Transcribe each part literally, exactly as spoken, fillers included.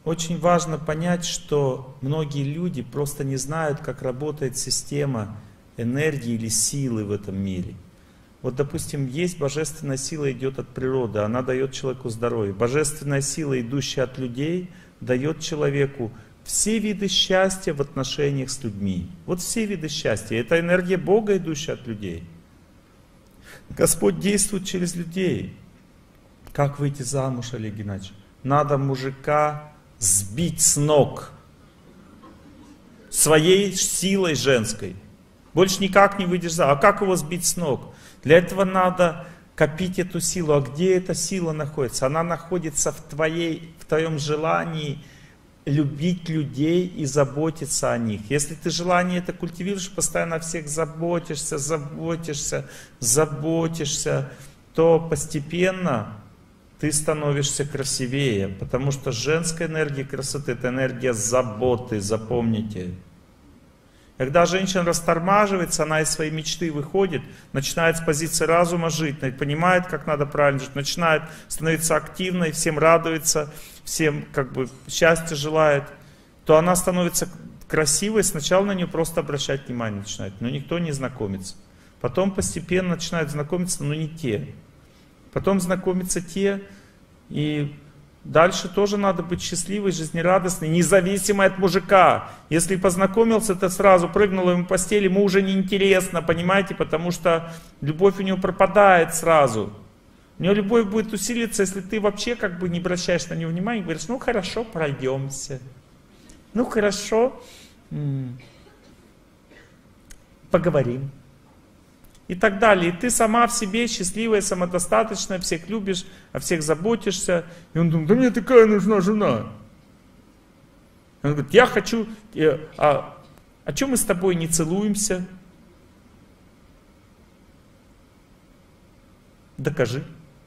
очень важно понять, что многие люди просто не знают, как работает система энергии или силы в этом мире. Вот, допустим, есть божественная сила, идет от природы, она дает человеку здоровье. Божественная сила, идущая от людей, дает человеку все виды счастья в отношениях с людьми. Вот все виды счастья. Это энергия Бога, идущая от людей. Господь действует через людей. Как выйти замуж, Олег Геннадьевич? Надо мужика сбить с ног своей силой женской. Больше никак не выйдешь замуж. А как его сбить с ног? Для этого надо копить эту силу. А где эта сила находится? Она находится в, твоей, в твоем желании любить людей и заботиться о них. Если ты желание это культивируешь, постоянно о всех заботишься, заботишься, заботишься, то постепенно ты становишься красивее, потому что женская энергия красоты — это энергия заботы, запомните. Когда женщина растормаживается, она из своей мечты выходит, начинает с позиции разума жить, понимает, как надо правильно жить, начинает становиться активной, всем радуется, всем как бы счастья желает, то она становится красивой, сначала на нее просто обращать внимание начинает, но никто не знакомится. Потом постепенно начинают знакомиться, но не те. Потом знакомятся те, и дальше тоже надо быть счастливой, жизнерадостной, независимой от мужика. Если познакомился, ты сразу прыгнул ему в постель, ему уже неинтересно, понимаете, потому что любовь у него пропадает сразу. У него любовь будет усилиться, если ты вообще как бы не обращаешь на него внимания, говоришь, ну хорошо, пройдемся. Ну хорошо, поговорим. И так далее. И ты сама в себе счастливая, самодостаточная, всех любишь, о всех заботишься. И он думает, да мне такая нужна жена. Он говорит, я хочу, а, а чем мы с тобой не целуемся? Докажи.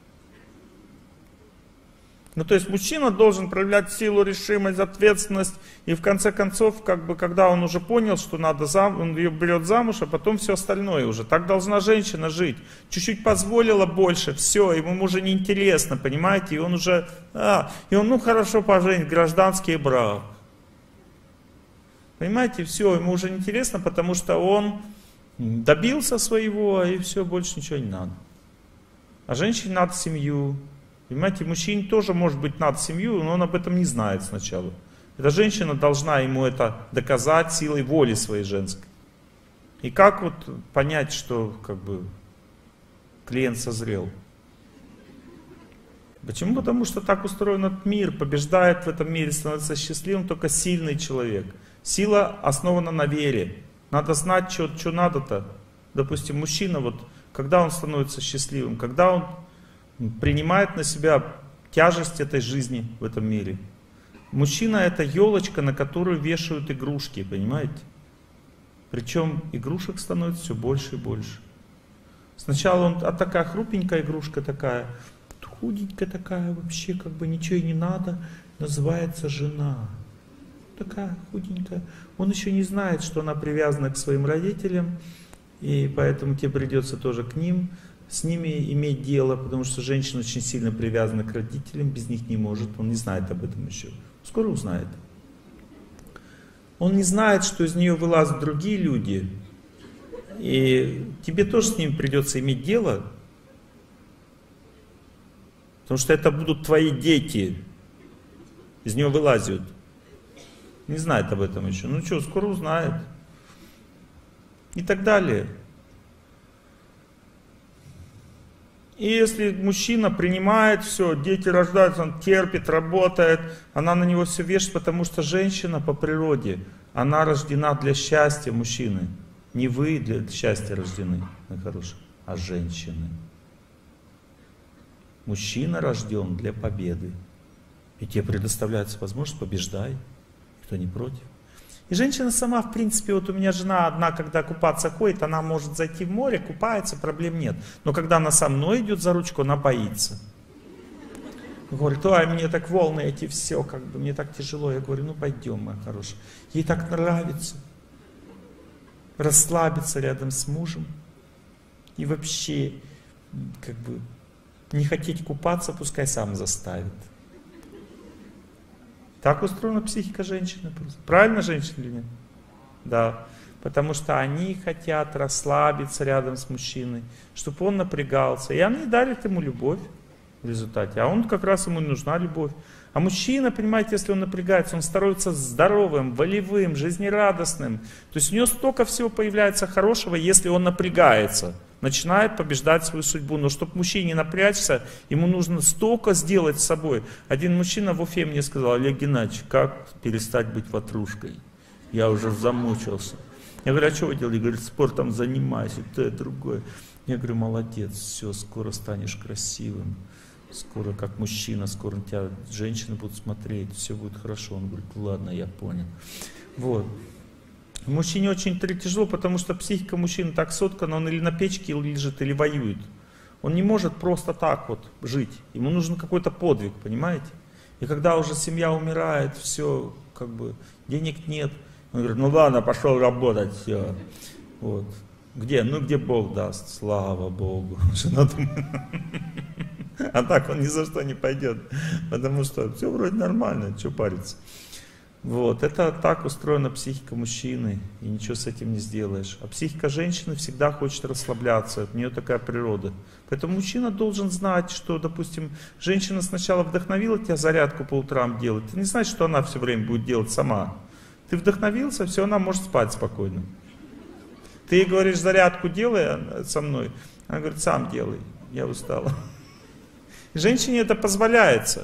Ну, то есть мужчина должен проявлять силу, решимость, ответственность. И в конце концов, как бы, когда он уже понял, что надо зам, он ее берет замуж, а потом все остальное уже. Так должна женщина жить. Чуть-чуть позволила больше, все, ему уже неинтересно, понимаете? И он уже, а, и он, ну хорошо, поженить, гражданский брак. Понимаете, все, ему уже неинтересно, потому что он добился своего, и все, больше ничего не надо. А женщине надо семью. Понимаете, мужчине тоже может быть надо семью, но он об этом не знает сначала. Эта женщина должна ему это доказать силой воли своей женской. И как вот понять, что как бы клиент созрел? Почему? Потому что так устроен этот мир, побеждает в этом мире, становится счастливым только сильный человек. Сила основана на вере. Надо знать, что, что надо-то. Допустим, мужчина, вот, когда он становится счастливым, когда он принимает на себя тяжесть этой жизни в этом мире. Мужчина — это елочка, на которую вешают игрушки, понимаете? Причем игрушек становится все больше и больше. Сначала он, а такая хрупенькая игрушка такая, худенькая такая, вообще как бы ничего и не надо, называется жена. Такая худенькая. Он еще не знает, что она привязана к своим родителям, и поэтому тебе придется тоже к ним, с ними иметь дело, потому что женщина очень сильно привязана к родителям, без них не может, он не знает об этом еще. Скоро узнает. Он не знает, что из нее вылазят другие люди, и тебе тоже с ними придется иметь дело, потому что это будут твои дети, из нее вылазят. Не знает об этом еще. Ну что, скоро узнает. И так далее. И если мужчина принимает все, дети рождаются, он терпит, работает, она на него все вешает, потому что женщина по природе, она рождена для счастья мужчины. Не вы для счастья рождены, мои хорошие, а женщины. Мужчина рожден для победы. И тебе предоставляется возможность, побеждай, никто не против. И женщина сама, в принципе, вот у меня жена одна, когда купаться ходит, она может зайти в море, купается, проблем нет. Но когда она со мной идет за ручку, она боится. Говорит, ой, мне так волны эти все, как бы, мне так тяжело. Я говорю, ну пойдем, моя хорошая. Ей так нравится расслабиться рядом с мужем. И вообще, как бы, не хотеть купаться, пускай сам заставит. Так устроена психика женщины. Просто. Правильно, женщина или нет? Да. Потому что они хотят расслабиться рядом с мужчиной, чтобы он напрягался. И они дарят ему любовь в результате. А он как раз ему нужна любовь. А мужчина, понимаете, если он напрягается, он становится здоровым, волевым, жизнерадостным. То есть у него столько всего появляется хорошего, если он напрягается. Начинает побеждать свою судьбу. Но чтобы мужчине напрячься, ему нужно столько сделать с собой. Один мужчина в Уфе мне сказал: Олег Геннадьевич, как перестать быть ватрушкой? Я уже замучился. Я говорю: а что вы делаете? Говорит: спортом занимаюсь, и то, и другое. Я говорю: молодец, все, скоро станешь красивым. Скоро как мужчина, скоро на тебя женщины будут смотреть, все будет хорошо. Он говорит: ладно, я понял. Вот. Мужчине очень тяжело, потому что психика мужчины так соткана, он или на печке лежит, или воюет. Он не может просто так вот жить. Ему нужен какой-то подвиг, понимаете? И когда уже семья умирает, все, как бы, денег нет. Он говорит: ну ладно, пошел работать, все. Вот. Где? Ну где Бог даст? Слава Богу. Жена думает. А так он ни за что не пойдет, потому что все вроде нормально, что париться. Вот, это так устроена психика мужчины, и ничего с этим не сделаешь. А психика женщины всегда хочет расслабляться, у нее такая природа. Поэтому мужчина должен знать, что, допустим, женщина сначала вдохновила тебя зарядку по утрам делать, это не значит, что она все время будет делать сама. Ты вдохновился, все, она может спать спокойно. Ты ей говоришь: зарядку делай со мной, она говорит: сам делай, я устала. Женщине это позволяется,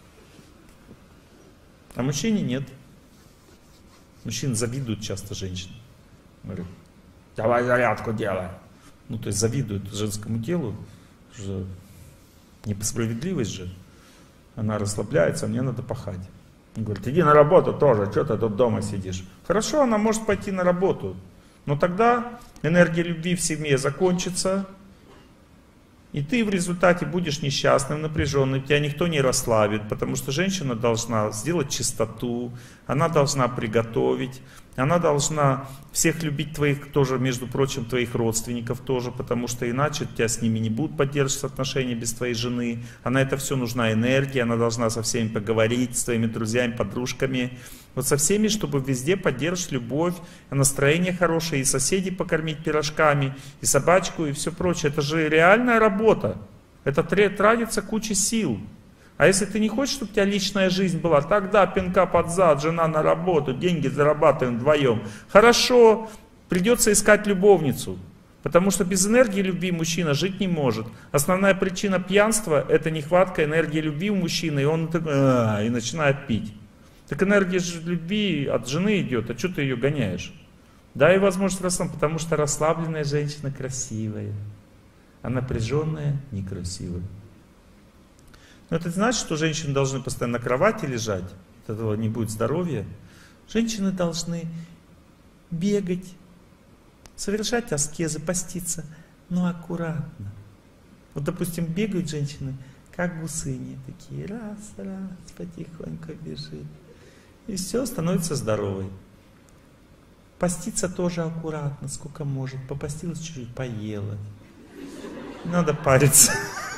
а мужчине нет. Мужчины завидуют часто женщинам. Говорят: давай зарядку делай. Ну, то есть завидуют женскому телу. Же несправедливость же. Она расслабляется, а мне надо пахать. Он говорит: иди на работу тоже, что ты тут дома сидишь. Хорошо, она может пойти на работу, но тогда энергия любви в семье закончится. И ты в результате будешь несчастным, напряженным, тебя никто не расслабит, потому что женщина должна сделать чистоту, она должна приготовить, она должна всех любить твоих, тоже, между прочим, твоих родственников тоже, потому что иначе у тебя с ними не будут поддерживаться отношения без твоей жены, а на это все нужна энергия, она должна со всеми поговорить, с твоими друзьями, подружками, вот со всеми, чтобы везде поддерживать любовь, настроение хорошее, и соседей покормить пирожками, и собачку, и все прочее. Это же реальная работа. Это тратится куча сил. А если ты не хочешь, чтобы у тебя личная жизнь была, тогда пинка под зад, жена на работу, деньги зарабатываем вдвоем. Хорошо, придется искать любовницу. Потому что без энергии любви мужчина жить не может. Основная причина пьянства — это нехватка энергии любви у мужчины, и он и начинает пить. Так энергия любви от жены идет, а что ты ее гоняешь? Дай возможность расслабиться, потому что расслабленная женщина красивая, а напряженная некрасивая. Но это значит, что женщины должны постоянно на кровати лежать, от этого не будет здоровья. Женщины должны бегать, совершать аскезы, поститься, но аккуратно. Вот, допустим, бегают женщины, как гусыни, такие, раз, раз, потихоньку бежит. И все, становится здоровой. Поститься тоже аккуратно, сколько может. Попостилась чуть-чуть, поела. Не надо париться.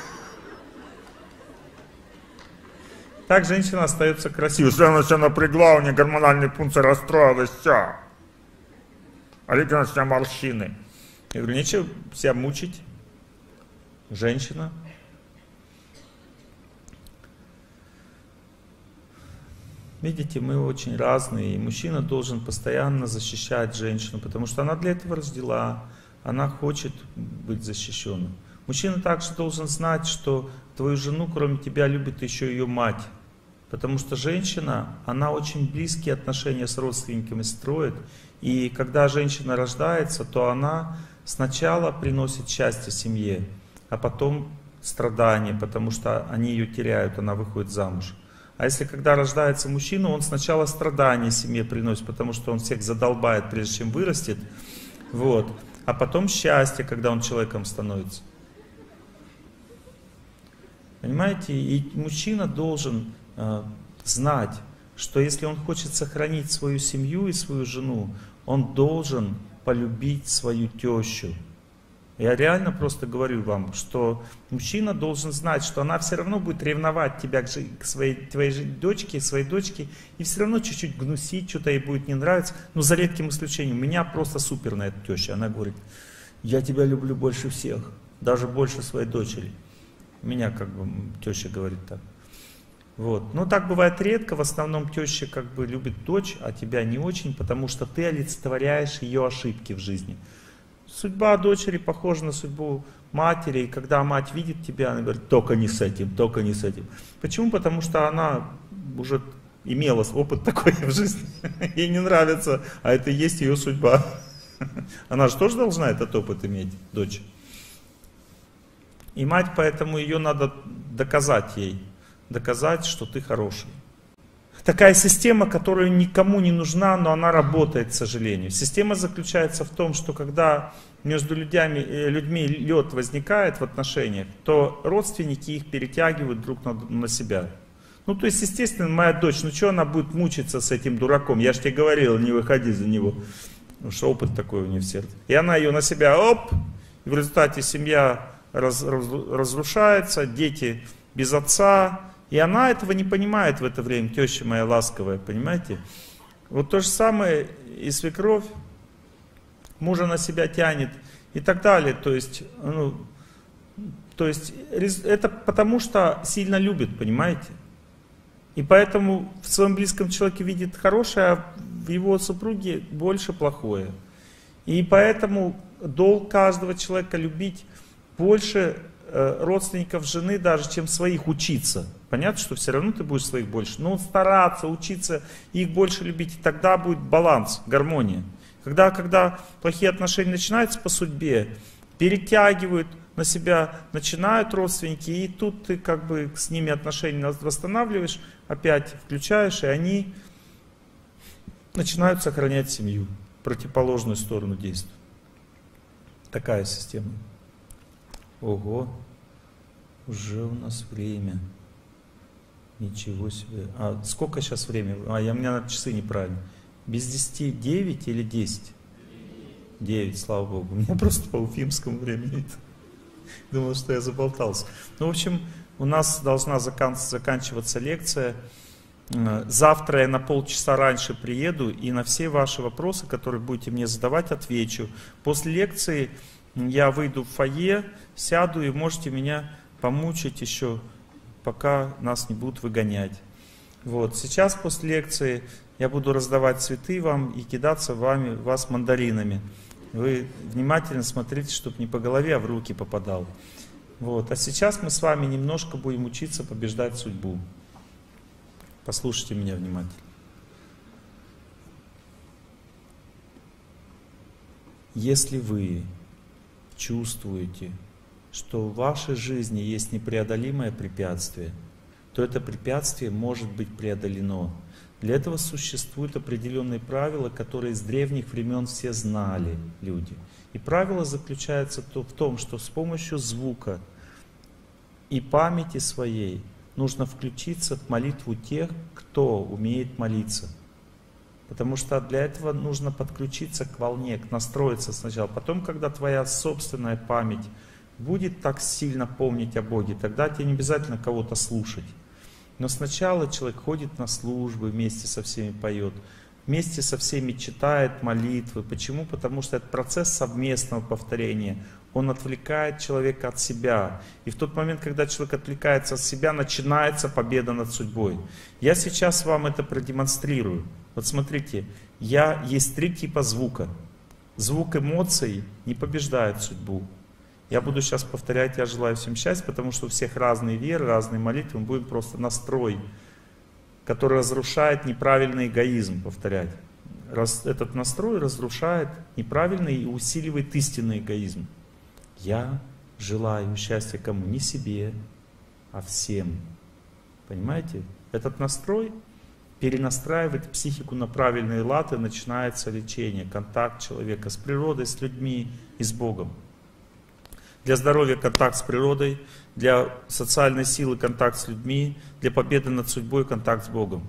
Так женщина остается красивой. Если она себя напрягла, у нее гормональные функции расстроилась, все. А Олег Геннадьевич, у меня морщины. Я говорю: нечего себя мучить. Женщина. Видите, мы очень разные, и мужчина должен постоянно защищать женщину, потому что она для этого родила, она хочет быть защищенной. Мужчина также должен знать, что твою жену, кроме тебя, любит еще ее мать, потому что женщина, она очень близкие отношения с родственниками строит, и когда женщина рождается, то она сначала приносит счастье семье, а потом страдания, потому что они ее теряют, она выходит замуж. А если когда рождается мужчина, он сначала страдания семье приносит, потому что он всех задолбает, прежде чем вырастет, вот. А потом счастье, когда он человеком становится. Понимаете? И мужчина должен э, знать, что если он хочет сохранить свою семью и свою жену, он должен полюбить свою тещу. Я реально просто говорю вам, что мужчина должен знать, что она все равно будет ревновать тебя к, к своей, твоей же дочке, своей дочке, и все равно чуть-чуть гнусить, что-то ей будет не нравиться. Но за редким исключением, у меня просто суперная теща. Она говорит, я тебя люблю больше всех, даже больше своей дочери. У меня как бы теща говорит так. Вот. Но так бывает редко, в основном теща как бы любит дочь, а тебя не очень, потому что ты олицетворяешь ее ошибки в жизни. Судьба дочери похожа на судьбу матери, и когда мать видит тебя, она говорит, только не с этим, только не с этим. Почему? Потому что она уже имела опыт такой в жизни, ей не нравится, а это и есть ее судьба. Она же тоже должна этот опыт иметь, дочь. И мать, поэтому ее надо доказать ей, доказать, что ты хороший. Такая система, которая никому не нужна, но она работает, к сожалению. Система заключается в том, что когда между людьми, людьми лед возникает в отношениях, то родственники их перетягивают друг на, на себя. Ну, то есть, естественно, моя дочь, ну что она будет мучиться с этим дураком? Я же тебе говорил, не выходи за него. Потому что опыт такой у нее в сердце. И она ее на себя, оп, и в результате семья раз, раз, разрушается, дети без отца. И она этого не понимает в это время, теща моя ласковая, понимаете? Вот то же самое и свекровь, мужа на себя тянет и так далее. То есть, ну, то есть это потому что сильно любит, понимаете? И поэтому в своем близком человеке видит хорошее, а в его супруге больше плохое. И поэтому долг каждого человека любить больше родственников жены даже, чем своих учиться. Понятно, что все равно ты будешь своих больше. Но стараться, учиться, их больше любить, и тогда будет баланс, гармония. Когда, когда плохие отношения начинаются по судьбе, перетягивают на себя, начинают родственники, и тут ты как бы с ними отношения восстанавливаешь, опять включаешь, и они начинают сохранять семью, противоположную сторону действия. Такая система. Ого, уже у нас время. Ничего себе. А сколько сейчас время? А, я, у меня на часы неправильно. Без десяти девять или десять? девять, слава Богу. У меня просто по уфимскому времени. Думал, что я заболтался. Ну, в общем, у нас должна закан заканчиваться лекция. Завтра я на полчаса раньше приеду и на все ваши вопросы, которые будете мне задавать, отвечу. После лекции я выйду в фойе, сяду и можете меня помучить еще, пока нас не будут выгонять. Вот. Сейчас после лекции я буду раздавать цветы вам и кидаться вами, вас мандаринами. Вы внимательно смотрите, чтобы не по голове, а в руки попадал. Вот. А сейчас мы с вами немножко будем учиться побеждать судьбу. Послушайте меня внимательно. Если вы чувствуете, что в вашей жизни есть непреодолимое препятствие, то это препятствие может быть преодолено. Для этого существуют определенные правила, которые с древних времен все знали люди. И правило заключается в том, что с помощью звука и памяти своей нужно включиться в молитву тех, кто умеет молиться. Потому что для этого нужно подключиться к волне, настроиться сначала. Потом, когда твоя собственная память будет так сильно помнить о Боге, тогда тебе не обязательно кого-то слушать. Но сначала человек ходит на службы, вместе со всеми поет, вместе со всеми читает молитвы. Почему? Потому что этот процесс совместного повторения, он отвлекает человека от себя. И в тот момент, когда человек отвлекается от себя, начинается победа над судьбой. Я сейчас вам это продемонстрирую. Вот смотрите, я, есть три типа звука. Звук эмоций не побеждает судьбу. Я буду сейчас повторять «Я желаю всем счастья», потому что у всех разные веры, разные молитвы. Мы будем просто настрой, который разрушает неправильный эгоизм, повторять. Раз, этот настрой разрушает неправильный и усиливает истинный эгоизм. Я желаю счастья кому? Не себе, а всем. Понимаете? Этот настрой перенастраивает психику на правильные лады, начинается лечение, контакт человека с природой, с людьми и с Богом. Для здоровья контакт с природой, для социальной силы контакт с людьми, для победы над судьбой контакт с Богом.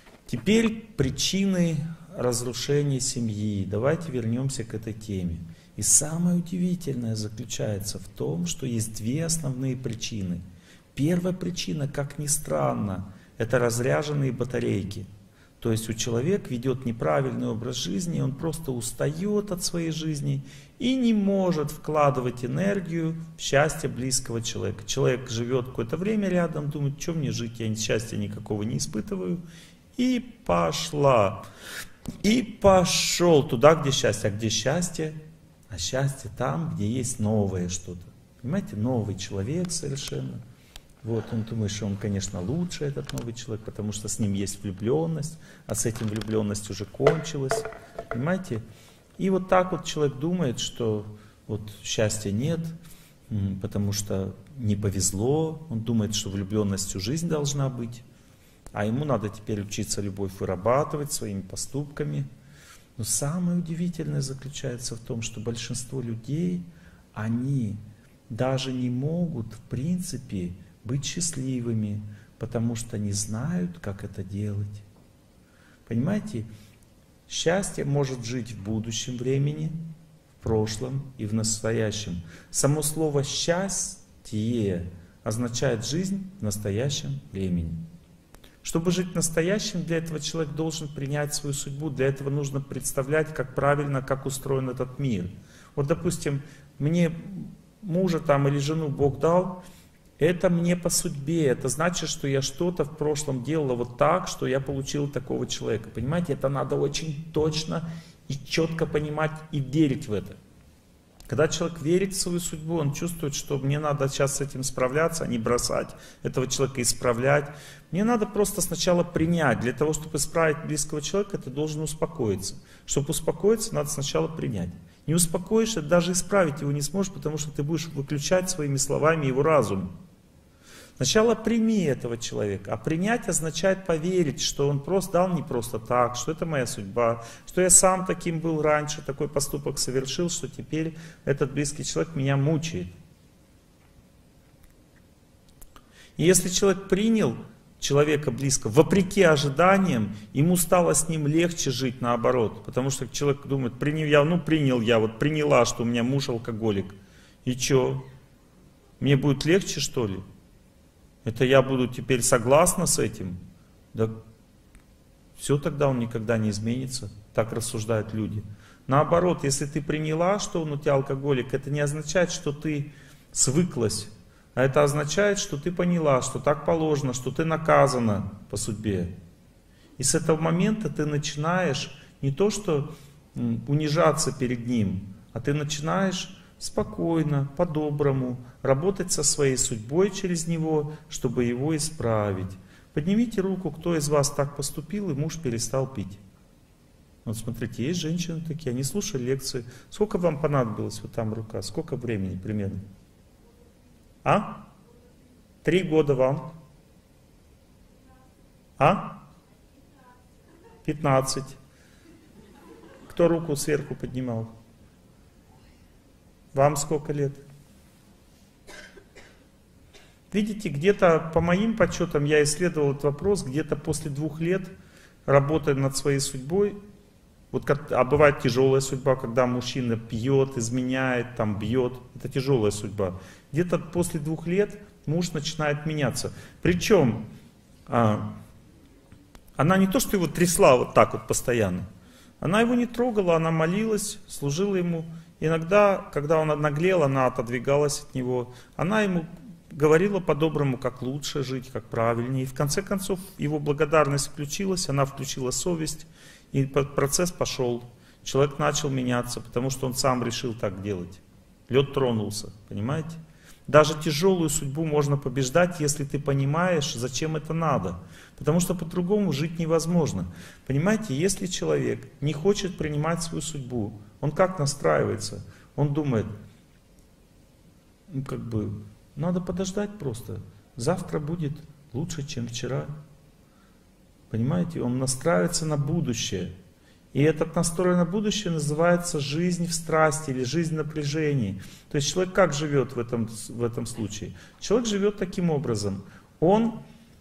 Теперь причины разрушения семьи. Давайте вернемся к этой теме. И самое удивительное заключается в том, что есть две основные причины. Первая причина, как ни странно, это разряженные батарейки. То есть у человека ведет неправильный образ жизни, он просто устает от своей жизни и не может вкладывать энергию в счастье близкого человека. Человек живет какое-то время рядом, думает, что мне жить, я счастья никакого не испытываю. И пошла. И пошел туда, где счастье. А где счастье? А счастье там, где есть новое что-то. Понимаете, новый человек совершенно. Вот, он думает, что он, конечно, лучше, этот новый человек, потому что с ним есть влюбленность, а с этим влюбленность уже кончилась. Понимаете? И вот так вот человек думает, что вот счастья нет, потому что не повезло. Он думает, что влюбленность всю жизнь должна быть. А ему надо теперь учиться любовь вырабатывать своими поступками. Но самое удивительное заключается в том, что большинство людей, они даже не могут, в принципе, быть счастливыми, потому что не знают, как это делать. Понимаете? Счастье может жить в будущем времени, в прошлом и в настоящем. Само слово «счастье» означает жизнь в настоящем времени. Чтобы жить в настоящем, для этого человек должен принять свою судьбу. Для этого нужно представлять, как правильно, как устроен этот мир. Вот, допустим, мне мужа там или жену Бог дал, это мне по судьбе. Это значит, что я что-то в прошлом делала вот так, что я получил такого человека. Понимаете, это надо очень точно и четко понимать и верить в это. Когда человек верит в свою судьбу, он чувствует, что мне надо сейчас с этим справляться, а не бросать этого человека, исправлять. Мне надо просто сначала принять. Для того, чтобы исправить близкого человека, ты должен успокоиться. Чтобы успокоиться, надо сначала принять. Не успокоишься, даже исправить его не сможешь, потому что ты будешь выключать своими словами его разум. Сначала прими этого человека, а принять означает поверить, что он просто дал не просто так, что это моя судьба, что я сам таким был раньше, такой поступок совершил, что теперь этот близкий человек меня мучает. И если человек принял человека близко, вопреки ожиданиям, ему стало с ним легче жить наоборот, потому что человек думает, принял я, ну принял я, вот приняла, что у меня муж алкоголик, и что, мне будет легче что ли? Это я буду теперь согласна с этим? Да все, тогда он никогда не изменится. Так рассуждают люди. Наоборот, если ты приняла, что он у тебя алкоголик, это не означает, что ты свыклась. А это означает, что ты поняла, что так положено, что ты наказана по судьбе. И с этого момента ты начинаешь не то, что унижаться перед ним, а ты начинаешь спокойно, по-доброму работать со своей судьбой через него, чтобы его исправить. Поднимите руку, кто из вас так поступил, и муж перестал пить. Вот смотрите, есть женщины такие, они слушали лекции. Сколько вам понадобилось, вот там рука, сколько времени примерно? А? Три года вам? А? Пятнадцать. Кто руку сверху поднимал? Вам сколько лет? Видите, где-то по моим подсчетам я исследовал этот вопрос, где-то после двух лет работая над своей судьбой, вот как, а бывает тяжелая судьба, когда мужчина пьет, изменяет, там бьет, это тяжелая судьба. Где-то после двух лет муж начинает меняться. Причем а, она не то, что его трясла вот так вот постоянно, она его не трогала, она молилась, служила ему. Иногда, когда он наглел, она отодвигалась от него, она ему говорила по-доброму, как лучше жить, как правильнее. И в конце концов его благодарность включилась, она включила совесть, и процесс пошел. Человек начал меняться, потому что он сам решил так делать. Лед тронулся, понимаете? Даже тяжелую судьбу можно побеждать, если ты понимаешь, зачем это надо. Потому что по-другому жить невозможно. Понимаете, если человек не хочет принимать свою судьбу, он как настраивается? Он думает, ну как бы, надо подождать просто. Завтра будет лучше, чем вчера. Понимаете, он настраивается на будущее. И этот настрой на будущее называется жизнь в страсти или жизнь в напряжении. То есть человек как живет в этом, в этом случае? Человек живет таким образом. Он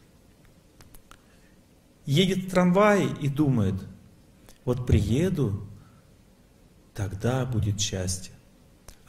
едет в трамвае и думает, вот приеду, тогда будет счастье.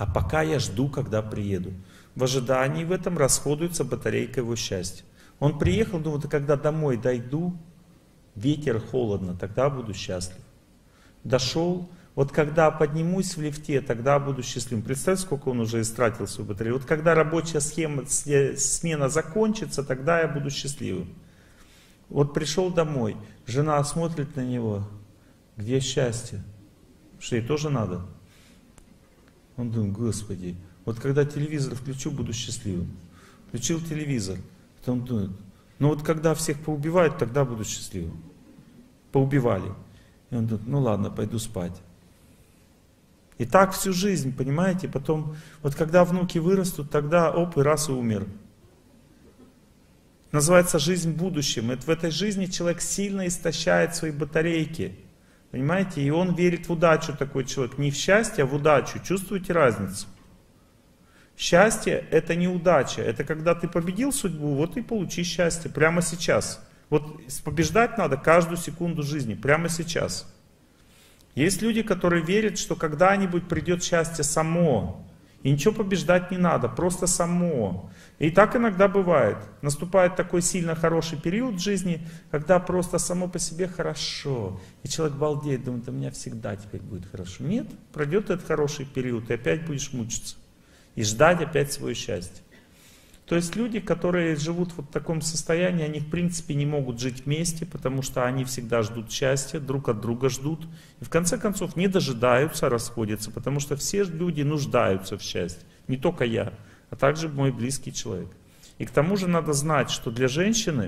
А пока я жду, когда приеду. В ожидании в этом расходуется батарейка его счастья. Он приехал, думает, когда домой дойду, ветер, холодно, тогда буду счастлив. Дошел, вот когда поднимусь в лифте, тогда буду счастливым. Представьте, сколько он уже истратил свою батарею. Вот когда рабочая схема, смена закончится, тогда я буду счастливым. Вот пришел домой, жена смотрит на него, где счастье? Что ей тоже надо? Он думает, Господи, вот когда телевизор включу, буду счастливым. Включил телевизор, потом думает, ну вот когда всех поубивают, тогда буду счастливым. Поубивали. И он думает, ну ладно, пойду спать. И так всю жизнь, понимаете, потом, вот когда внуки вырастут, тогда оп, и раз и умер. Называется жизнь будущим. Это в этой жизни человек сильно истощает свои батарейки. Понимаете? И он верит в удачу, такой человек. Не в счастье, а в удачу. Чувствуете разницу? Счастье — это не удача. Это когда ты победил судьбу, вот и получи счастье. Прямо сейчас. Вот побеждать надо каждую секунду жизни. Прямо сейчас. Есть люди, которые верят, что когда-нибудь придет счастье само. И ничего побеждать не надо, просто само. И так иногда бывает. Наступает такой сильно хороший период в жизни, когда просто само по себе хорошо. И человек балдеет, думает, у меня всегда теперь будет хорошо. Нет, пройдет этот хороший период, и опять будешь мучиться. И ждать опять свое счастье. То есть люди, которые живут вот в таком состоянии, они в принципе не могут жить вместе, потому что они всегда ждут счастья, друг от друга ждут. И в конце концов не дожидаются, расходятся, потому что все люди нуждаются в счастье. Не только я, а также мой близкий человек. И к тому же надо знать, что для женщины,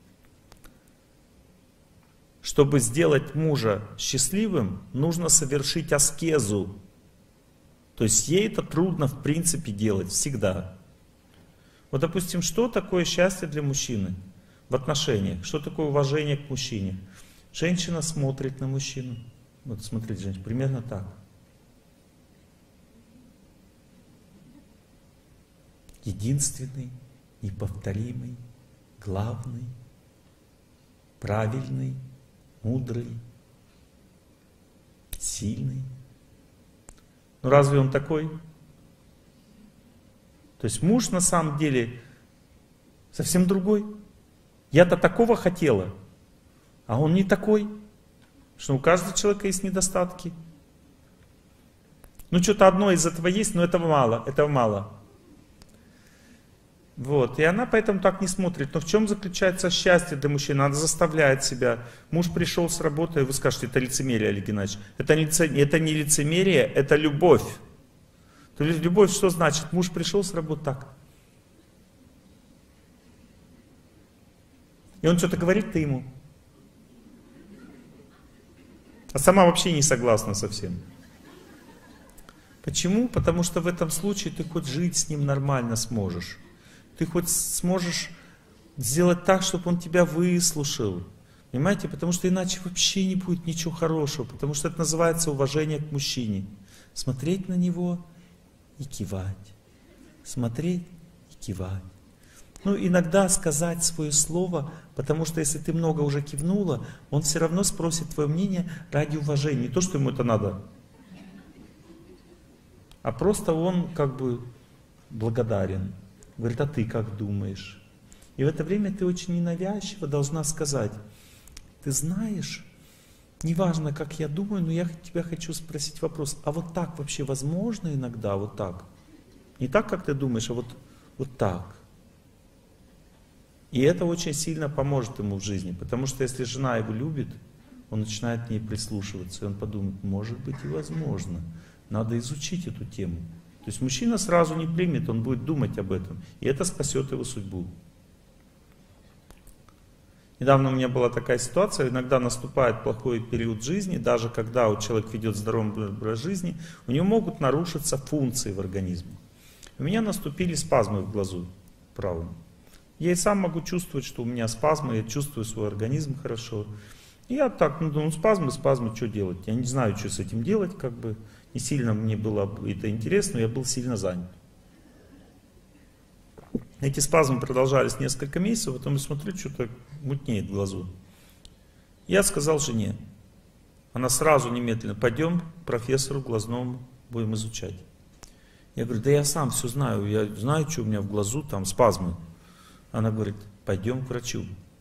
чтобы сделать мужа счастливым, нужно совершить аскезу. То есть ей это трудно в принципе делать, всегда. Вот, допустим, что такое счастье для мужчины в отношениях? Что такое уважение к мужчине? Женщина смотрит на мужчину. Вот смотрите, женщина, примерно так. Единственный, неповторимый, главный, правильный, мудрый, сильный. Ну разве он такой? То есть муж на самом деле совсем другой. Я-то такого хотела, а он не такой. Что у каждого человека есть недостатки. Ну что-то одно из этого есть, но этого мало, этого мало. Вот, и она поэтому так не смотрит. Но в чем заключается счастье для мужчины? Она заставляет себя. Муж пришел с работы, и вы скажете, это лицемерие, Олег Геннадьевич. Это не, это не лицемерие, это любовь. То есть любовь что значит? Муж пришел с работы так. И он что-то говорит, ты ему. А сама вообще не согласна совсем. Почему? Потому что в этом случае ты хоть жить с ним нормально сможешь. Ты хоть сможешь сделать так, чтобы он тебя выслушал. Понимаете? Потому что иначе вообще не будет ничего хорошего. Потому что это называется уважение к мужчине. Смотреть на него и кивать. Смотреть и кивать. Ну, иногда сказать свое слово, потому что если ты много уже кивнула, он все равно спросит твое мнение ради уважения. Не то, что ему это надо, а просто он как бы благодарен. Говорит, а ты как думаешь? И в это время ты очень ненавязчиво должна сказать, ты знаешь, неважно, как я думаю, но я тебя хочу спросить вопрос, а вот так вообще возможно иногда, вот так? Не так, как ты думаешь, а вот, вот так. И это очень сильно поможет ему в жизни, потому что если жена его любит, он начинает к ней прислушиваться, и он подумает, может быть и возможно, надо изучить эту тему. То есть мужчина сразу не примет, он будет думать об этом, и это спасет его судьбу. Недавно у меня была такая ситуация, иногда наступает плохой период жизни, даже когда у человека ведет здоровый образ жизни, у него могут нарушиться функции в организме. У меня наступили спазмы в глазу правом. Я и сам могу чувствовать, что у меня спазмы, я чувствую свой организм хорошо. И я так, ну, думаю, спазмы, спазмы, что делать? Я не знаю, что с этим делать, как бы. Не сильно мне было это интересно, я был сильно занят. Эти спазмы продолжались несколько месяцев, потом я смотрю, что-то мутнеет в глазу. Я сказал жене, она сразу немедленно, пойдем к профессору глазному, будем изучать. Я говорю, да я сам все знаю, я знаю, что у меня в глазу, там спазмы. Она говорит, пойдем к врачу.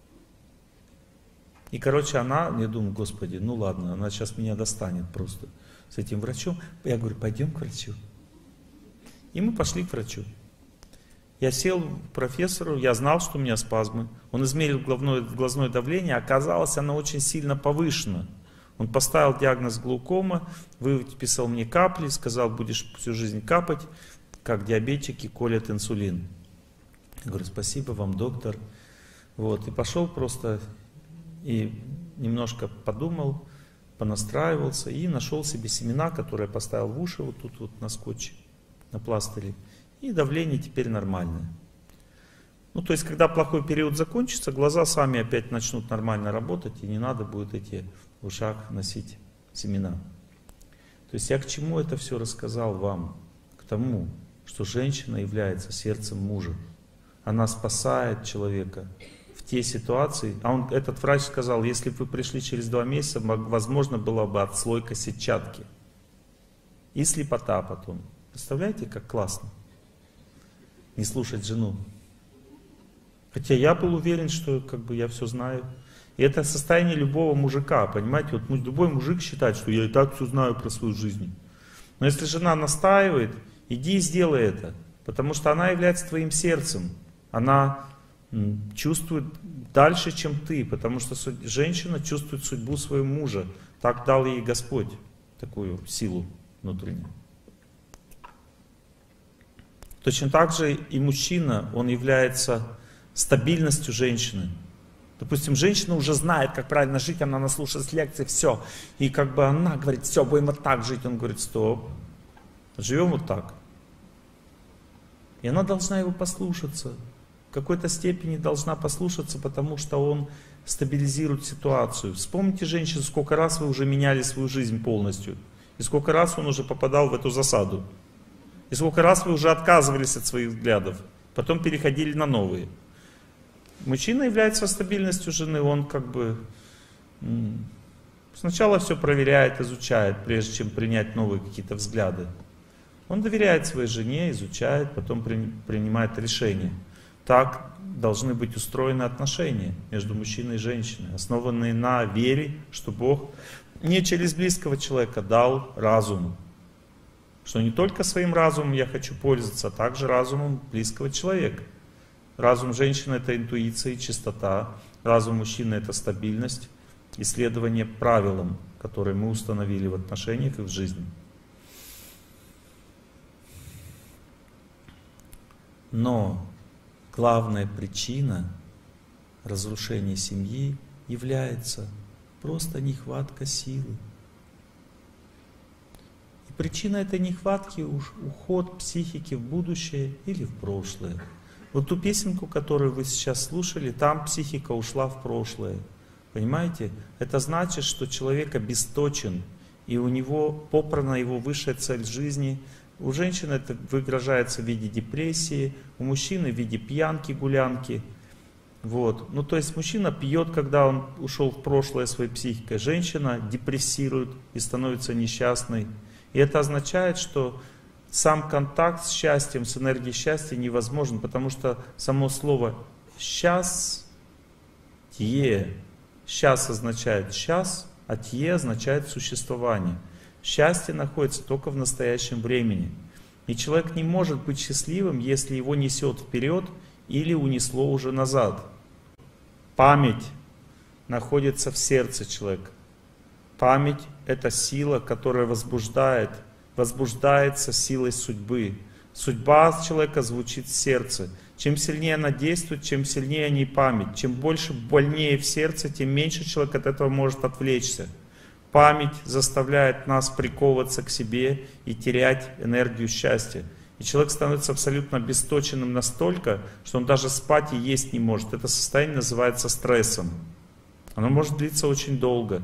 И, короче, она, я думаю, господи, ну ладно, она сейчас меня достанет просто с этим врачом. Я говорю, пойдем к врачу. И мы пошли к врачу. Я сел к профессору, я знал, что у меня спазмы. Он измерил глазное, глазное давление, оказалось, оно очень сильно повышено. Он поставил диагноз глаукома, выписал мне капли, сказал, будешь всю жизнь капать, как диабетики колят инсулин. Я говорю, спасибо вам, доктор. Вот, и пошел просто, и немножко подумал, понастраивался, и нашел себе семена, которые я поставил в уши, вот тут вот на скотче, на пластыре. И давление теперь нормальное. Ну, то есть, когда плохой период закончится, глаза сами опять начнут нормально работать, и не надо будет эти в ушах носить семена. То есть, я к чему это все рассказал вам? К тому, что женщина является сердцем мужа. Она спасает человека в те ситуации. А он, этот врач сказал, если бы вы пришли через два месяца, возможно, была бы отслойка сетчатки. И слепота потом. Представляете, как классно? Не слушать жену. Хотя я был уверен, что как бы я все знаю. И это состояние любого мужика, понимаете? Вот любой мужик считает, что я и так все знаю про свою жизнь. Но если жена настаивает, иди и сделай это. Потому что она является твоим сердцем. Она чувствует дальше, чем ты. Потому что женщина чувствует судьбу своего мужа. Так дал ей Господь такую силу внутреннюю. Точно так же и мужчина, он является стабильностью женщины. Допустим, женщина уже знает, как правильно жить, она наслушалась лекций, все. И как бы она говорит, все, будем вот так жить. Он говорит, стоп, живем вот так. И она должна его послушаться. В какой-то степени должна послушаться, потому что он стабилизирует ситуацию. Вспомните, женщин, сколько раз вы уже меняли свою жизнь полностью. И сколько раз он уже попадал в эту засаду. И сколько раз вы уже отказывались от своих взглядов, потом переходили на новые. Мужчина является стабильностью жены, он как бы сначала все проверяет, изучает, прежде чем принять новые какие-то взгляды. Он доверяет своей жене, изучает, потом принимает решение. Так должны быть устроены отношения между мужчиной и женщиной, основанные на вере, что Бог не через близкого человека дал разум. Что не только своим разумом я хочу пользоваться, а также разумом близкого человека. Разум женщины — это интуиция и чистота. Разум мужчины — это стабильность, исследование правилам, которые мы установили в отношениях и в жизни. Но главная причина разрушения семьи является просто нехватка силы. Причина этой нехватки — уход психики в будущее или в прошлое. Вот ту песенку, которую вы сейчас слушали, там психика ушла в прошлое. Понимаете? Это значит, что человек обесточен, и у него попрана его высшая цель жизни. У женщины это выражается в виде депрессии, у мужчины в виде пьянки, гулянки. Вот. Ну, то есть мужчина пьет, когда он ушел в прошлое своей психикой. Женщина депрессирует и становится несчастной. И это означает, что сам контакт с счастьем, с энергией счастья невозможен, потому что само слово «счастье», «счастье» означает «сейчас», а «тье» означает «существование». Счастье находится только в настоящем времени. И человек не может быть счастливым, если его несет вперед или унесло уже назад. Память находится в сердце человека. Память — это сила, которая возбуждает, возбуждается силой судьбы. Судьба человека звучит в сердце. Чем сильнее она действует, чем сильнее о ней память. Чем больше больнее в сердце, тем меньше человек от этого может отвлечься. Память заставляет нас приковываться к себе и терять энергию счастья. И человек становится абсолютно обесточенным настолько, что он даже спать и есть не может. Это состояние называется стрессом. Оно может длиться очень долго.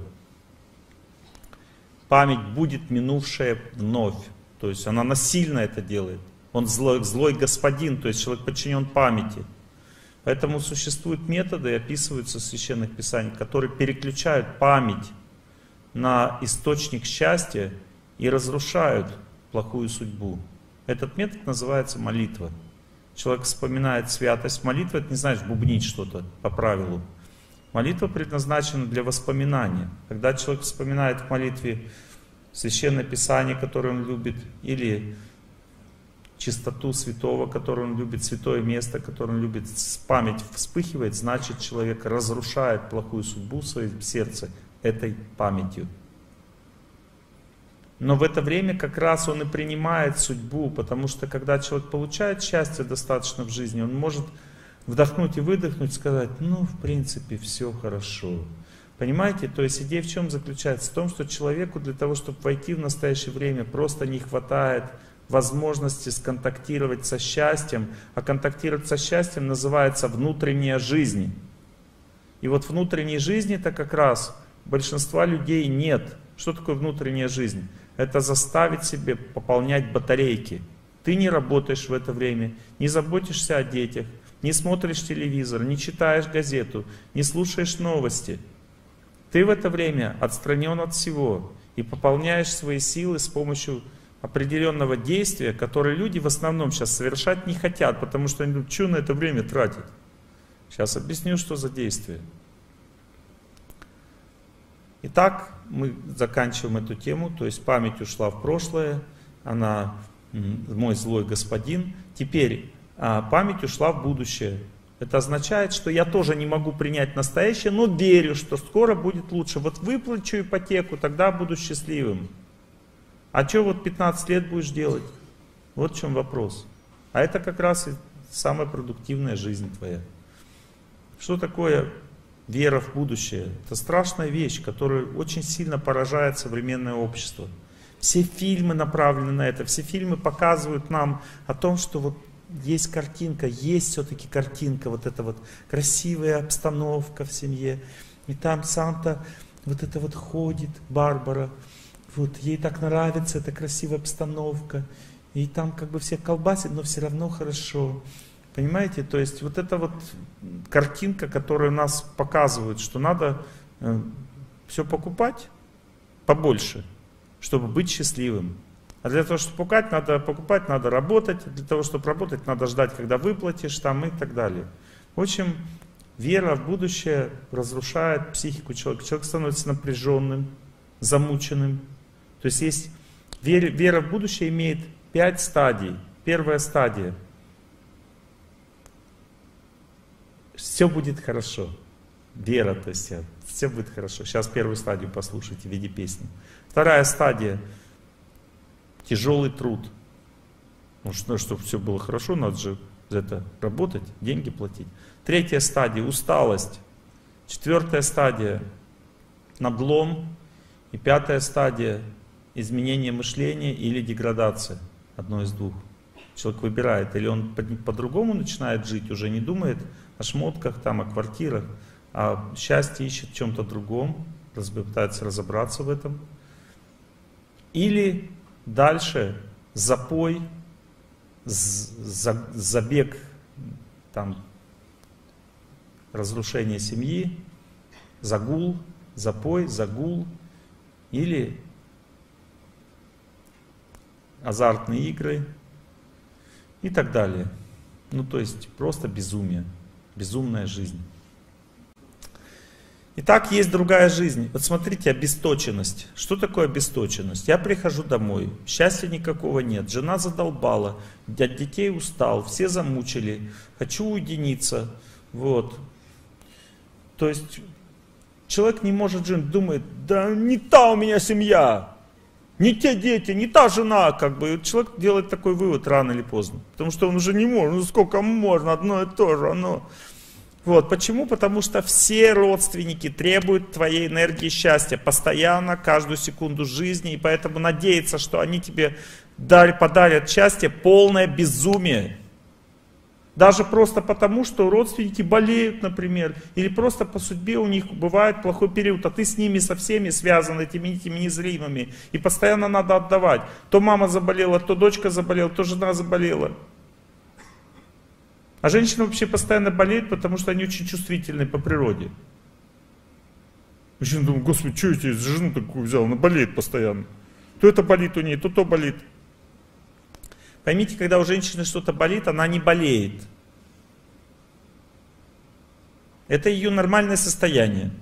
Память будет минувшая вновь. То есть она насильно это делает. Он злой, злой господин, то есть человек подчинен памяти. Поэтому существуют методы, описываются в священных писаниях, которые переключают память на источник счастья и разрушают плохую судьбу. Этот метод называется молитва. Человек вспоминает святость. Молитва — это не знаешь бубнить что-то по правилу. Молитва предназначена для воспоминания. Когда человек вспоминает в молитве Священное Писание, которое он любит, или чистоту святого, которое он любит, святое место, которое он любит, память вспыхивает, значит, человек разрушает плохую судьбу в своем сердце этой памятью. Но в это время как раз он и принимает судьбу, потому что когда человек получает счастье достаточно в жизни, он может вдохнуть и выдохнуть, сказать: ну, в принципе, все хорошо. Понимаете? То есть идея в чем заключается? В том, что человеку для того, чтобы войти в настоящее время, просто не хватает возможности сконтактировать со счастьем, а контактировать со счастьем называется внутренняя жизнь. И вот внутренней жизни-то как раз большинства людей нет. Что такое внутренняя жизнь? Это заставить себе пополнять батарейки. Ты не работаешь в это время, не заботишься о детях, не смотришь телевизор, не читаешь газету, не слушаешь новости. Ты в это время отстранен от всего и пополняешь свои силы с помощью определенного действия, которое люди в основном сейчас совершать не хотят, потому что они думают: что на это время тратить? Сейчас объясню, что за действие. Итак, мы заканчиваем эту тему, то есть память ушла в прошлое, она мой злой господин. Теперь память ушла в будущее. Это означает, что я тоже не могу принять настоящее, но верю, что скоро будет лучше. Вот выплачу ипотеку, тогда буду счастливым. А что вот пятнадцать лет будешь делать? Вот в чем вопрос. А это как раз и самая продуктивная жизнь твоя. Что такое вера в будущее? Это страшная вещь, которая очень сильно поражает современное общество. Все фильмы направлены на это, все фильмы показывают нам о том, что вот есть картинка, есть все-таки картинка, вот эта вот красивая обстановка в семье. И там Санта вот это вот ходит, Барбара, вот ей так нравится эта красивая обстановка. И там как бы всех колбасит, но все равно хорошо. Понимаете? То есть вот эта вот картинка, которую нас показывают, что надо э, все покупать побольше, чтобы быть счастливым. А для того, чтобы покупать, надо покупать, надо работать. Для того, чтобы работать, надо ждать, когда выплатишь там и так далее. В общем, вера в будущее разрушает психику человека. Человек становится напряженным, замученным. То есть есть вера, вера в будущее имеет пять стадий. Первая стадия. Все будет хорошо. Вера, то есть все будет хорошо. Сейчас первую стадию послушайте в виде песни. Вторая стадия. Тяжелый труд. Ну, что, чтобы все было хорошо, надо же за это работать, деньги платить. Третья стадия. Усталость. Четвертая стадия. Надлом. И пятая стадия. Изменение мышления или деградация. Одно из двух. Человек выбирает. Или он по-другому начинает жить, уже не думает о шмотках, там, о квартирах, а счастье ищет в чем-то другом, пытается разобраться в этом. Или дальше запой, забег, там, разрушение семьи, загул, запой, загул, или азартные игры и так далее. Ну, то есть просто безумие, безумная жизнь. Итак, есть другая жизнь. Вот смотрите, обесточенность. Что такое обесточенность? Я прихожу домой, счастья никакого нет, жена задолбала, от детей устал, все замучили, хочу уединиться. Вот. То есть человек не может жить, думает: да не та у меня семья, не те дети, не та жена. Как бы. Человек делает такой вывод рано или поздно, потому что он уже не может, ну сколько можно, одно и то же, оно... Вот. Почему? Потому что все родственники требуют твоей энергии счастья постоянно, каждую секунду жизни, и поэтому надеяться, что они тебе подарят счастье, полное безумие. Даже просто потому, что родственники болеют, например, или просто по судьбе у них бывает плохой период, а ты с ними со всеми связан, этими нитями незримыми, и постоянно надо отдавать. То мама заболела, то дочка заболела, то жена заболела. А женщины вообще постоянно болеют, потому что они очень чувствительны по природе. Мужчина думает: господи, что я тебе за жену такую взял, она болеет постоянно. То это болит у нее, то то болит. Поймите, когда у женщины что-то болит, она не болеет. Это ее нормальное состояние.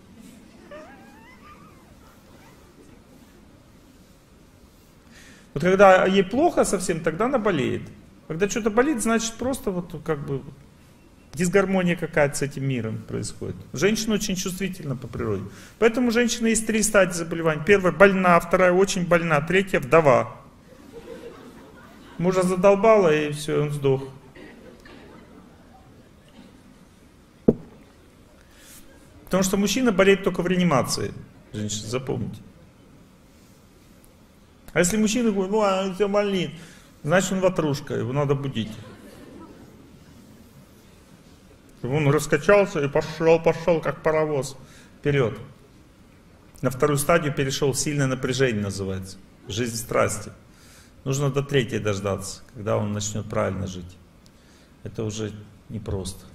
Вот когда ей плохо совсем, тогда она болеет. Когда что-то болит, значит просто вот как бы дисгармония какая-то с этим миром происходит. Женщина очень чувствительна по природе. Поэтому у женщины есть три стадии заболеваний. Первая больна, вторая очень больна, третья вдова. Мужа задолбала, и все, он сдох. Потому что мужчина болеет только в реанимации. Женщина, запомните. А если мужчина говорит, ну, а он все болит, значит он ватрушка, его надо будить. Он раскачался и пошел, пошел, как паровоз, вперед. На вторую стадию перешел, сильное напряжение называется. Жизнь страсти. Нужно до третьей дождаться, когда он начнет правильно жить. Это уже непросто.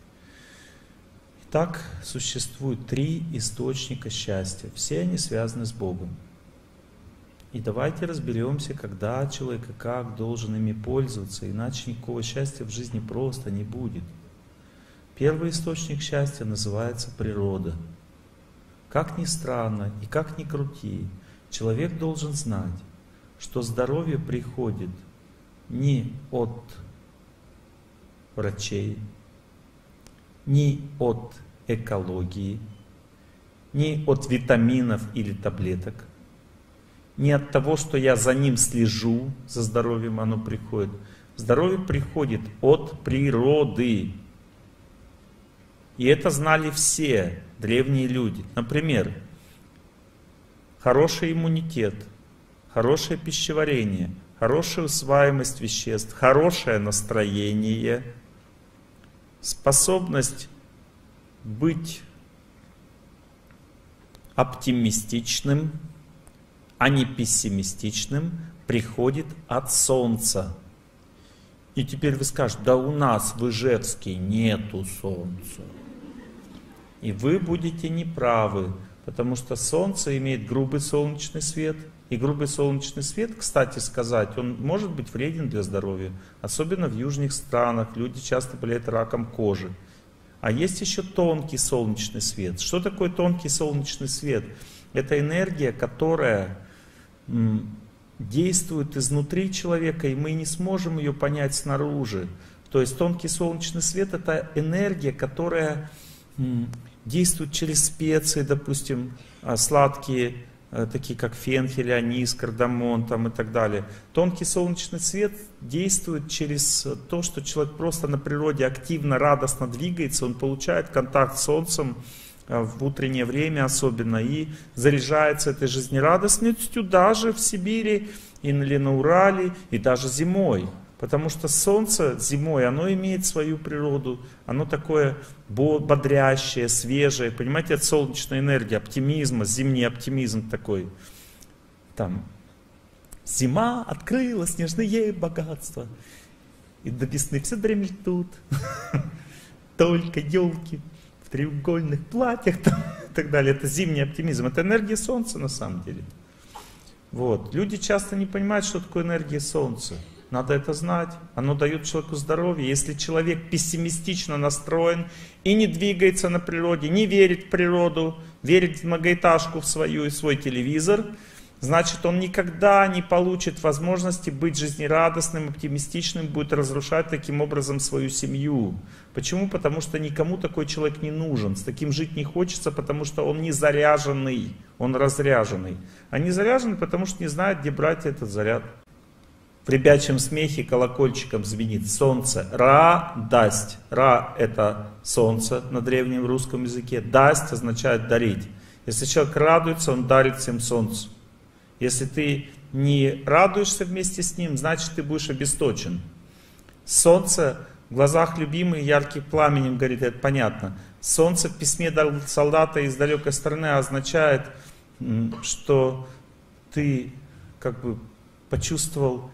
Итак, существует три источника счастья. Все они связаны с Богом. И давайте разберемся, когда человек и как должен ими пользоваться, иначе никакого счастья в жизни просто не будет. Первый источник счастья называется природа. Как ни странно и как ни крути, человек должен знать, что здоровье приходит не от врачей, не от экологии, не от витаминов или таблеток, не от того, что я за ним слежу, за здоровьем оно приходит. Здоровье приходит от природы. И это знали все древние люди. Например, хороший иммунитет, хорошее пищеварение, хорошая усваиваемость веществ, хорошее настроение, способность быть оптимистичным, а не пессимистичным, приходит от солнца. И теперь вы скажете, да у нас в Ижевске нету солнца. И вы будете неправы, потому что солнце имеет грубый солнечный свет. И грубый солнечный свет, кстати сказать, он может быть вреден для здоровья. Особенно в южных странах люди часто болеют раком кожи. А есть еще тонкий солнечный свет. Что такое тонкий солнечный свет? Это энергия, которая м, действует изнутри человека, и мы не сможем ее понять снаружи. То есть тонкий солнечный свет — это энергия, которая м, действует через специи, допустим, сладкие, такие как фенхель, анис, кардамон там, и так далее. Тонкий солнечный свет действует через то, что человек просто на природе активно, радостно двигается, он получает контакт с солнцем в утреннее время особенно и заряжается этой жизнерадостностью даже в Сибири или на Урале, и даже зимой. Потому что солнце зимой, оно имеет свою природу, оно такое бодрящее, свежее, понимаете, это солнечная энергия, оптимизма, зимний оптимизм такой. Там, зима открыла снежные богатства, и до весны все дремлют, только елки в треугольных платьях там, и так далее. Это зимний оптимизм, это энергия солнца на самом деле. Вот. Люди часто не понимают, что такое энергия солнца. Надо это знать. Оно дает человеку здоровье. Если человек пессимистично настроен и не двигается на природе, не верит в природу, верит в многоэтажку в свою и свой телевизор, значит, он никогда не получит возможности быть жизнерадостным, оптимистичным, будет разрушать таким образом свою семью. Почему? Потому что никому такой человек не нужен. С таким жить не хочется, потому что он не заряженный, он разряженный. А не заряженный, потому что не знает, где брать этот заряд. В ребячем смехе колокольчиком звенит солнце. Ра-дасть. Ра — это солнце на древнем русском языке. Дасть означает дарить. Если человек радуется, он дарит всем солнцу. Если ты не радуешься вместе с ним, значит ты будешь обесточен. Солнце в глазах любимый ярким пламенем горит, это понятно. Солнце в письме солдата из далекой страны означает, что ты как бы почувствовал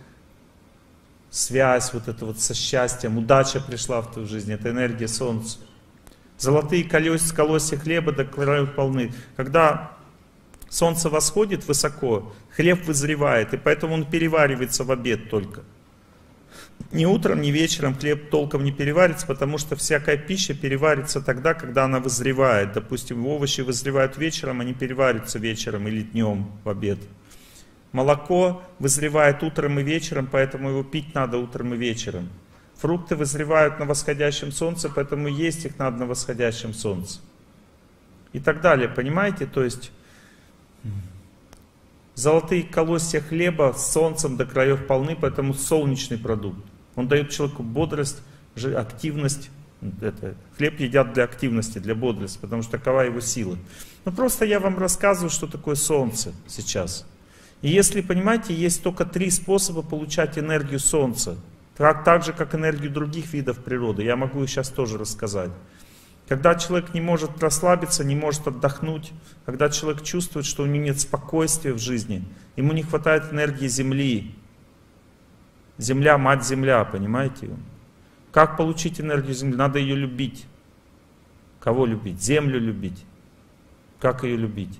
связь вот это вот со счастьем, удача пришла в твою жизнь, это энергия солнца. Золотые колесья, колосья хлеба до краю полны. Когда солнце восходит высоко, хлеб вызревает, и поэтому он переваривается в обед только. Ни утром, ни вечером хлеб толком не переварится, потому что всякая пища переварится тогда, когда она вызревает. Допустим, овощи вызревают вечером, они переварятся вечером или днем в обед. Молоко вызревает утром и вечером, поэтому его пить надо утром и вечером. Фрукты вызревают на восходящем солнце, поэтому есть их надо на восходящем солнце. И так далее, понимаете? То есть золотые колосья хлеба с солнцем до краев полны, поэтому солнечный продукт. Он дает человеку бодрость, активность. Это, хлеб едят для активности, для бодрости, потому что такова его сила. Но просто я вам рассказываю, что такое солнце сейчас. И если, понимаете, есть только три способа получать энергию солнца. Так, так же, как энергию других видов природы. Я могу их сейчас тоже рассказать. Когда человек не может расслабиться, не может отдохнуть, когда человек чувствует, что у него нет спокойствия в жизни, ему не хватает энергии Земли. Земля, мать Земля, понимаете? Как получить энергию Земли? Надо ее любить. Кого любить? Землю любить. Как ее любить?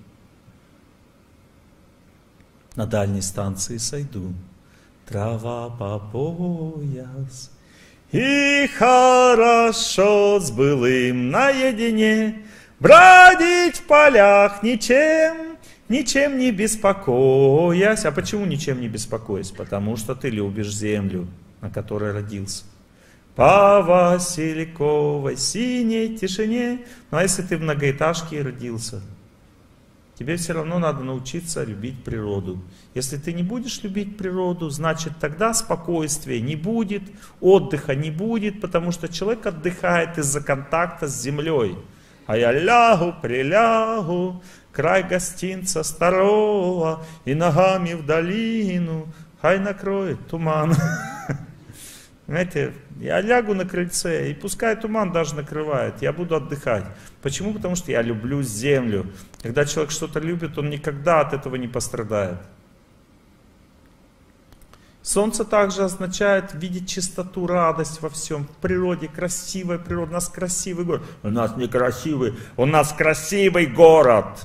На дальней станции сойду. Трава по пояс. И хорошо с былым наедине бродить в полях, ничем, ничем не беспокоясь. А почему ничем не беспокоясь? Потому что ты любишь землю, на которой родился. По васильковой синей тишине. Ну а если ты в многоэтажке родился, тебе все равно надо научиться любить природу. Если ты не будешь любить природу, значит тогда спокойствия не будет, отдыха не будет, потому что человек отдыхает из-за контакта с землей. А я лягу, прилягу, край гостинца старого, и ногами в долину, хай накроет туман. Знаете, я лягу на крыльце, и пускай туман даже накрывает, я буду отдыхать. Почему? Потому что я люблю землю. Когда человек что-то любит, он никогда от этого не пострадает. Солнце также означает видеть чистоту, радость во всем. В природе красивая природа, у нас красивый город. У нас некрасивый, у нас красивый город.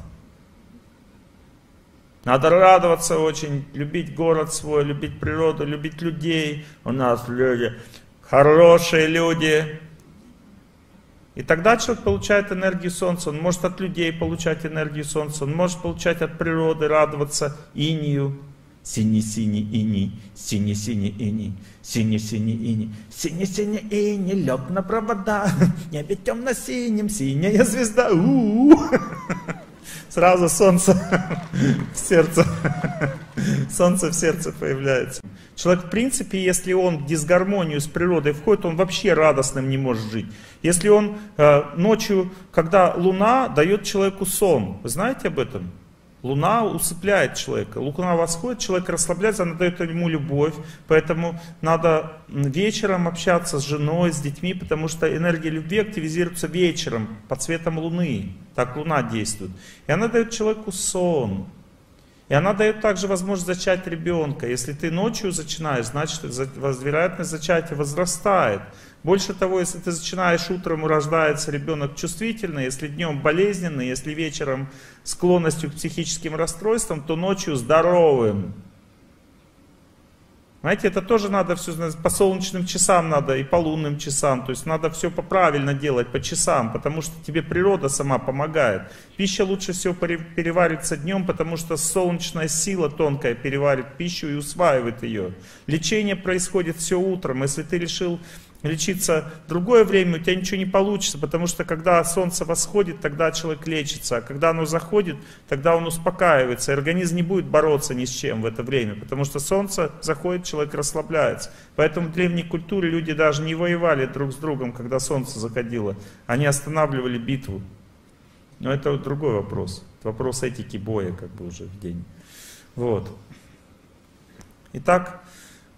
Надо радоваться очень, любить город свой, любить природу, любить людей. У нас люди, хорошие люди. И тогда человек получает энергию солнца. Он может от людей получать энергию солнца. Он может получать от природы, радоваться инию. Синий-синий иней, синий-синий иней, синий-синий иней, синий-синий иней, лег на провода, небе темно-синим, синяя звезда. У-у-у. Сразу солнце в сердце, солнце в сердце появляется. Человек, в принципе, если он в дисгармонию с природой входит, он вообще радостным не может жить. Если он э, ночью, когда луна дает человеку сон, вы знаете об этом? Луна усыпляет человека. Луна восходит, человек расслабляется, она дает ему любовь. Поэтому надо вечером общаться с женой, с детьми, потому что энергия любви активизируется вечером, под светом Луны. Так Луна действует. И она дает человеку сон. И она дает также возможность зачать ребенка. Если ты ночью зачинаешь, значит вероятность зачатия возрастает. Больше того, если ты зачинаешь утром, рождается ребенок чувствительный, если днем болезненный, если вечером склонностью к психическим расстройствам, то ночью здоровым. Знаете, это тоже надо все, по солнечным часам надо и по лунным часам. То есть надо все правильно делать, по часам, потому что тебе природа сама помогает. Пища лучше всего переварится днем, потому что солнечная сила тонкая переварит пищу и усваивает ее. Лечение происходит все утром. Если ты решил лечиться в другое время, у тебя ничего не получится, потому что когда солнце восходит, тогда человек лечится, а когда оно заходит, тогда он успокаивается, и организм не будет бороться ни с чем в это время, потому что солнце заходит, человек расслабляется. Поэтому в древней культуре люди даже не воевали друг с другом, когда солнце заходило, они останавливали битву. Но это вот другой вопрос, вопрос этики боя, как бы уже в день. Вот. Итак,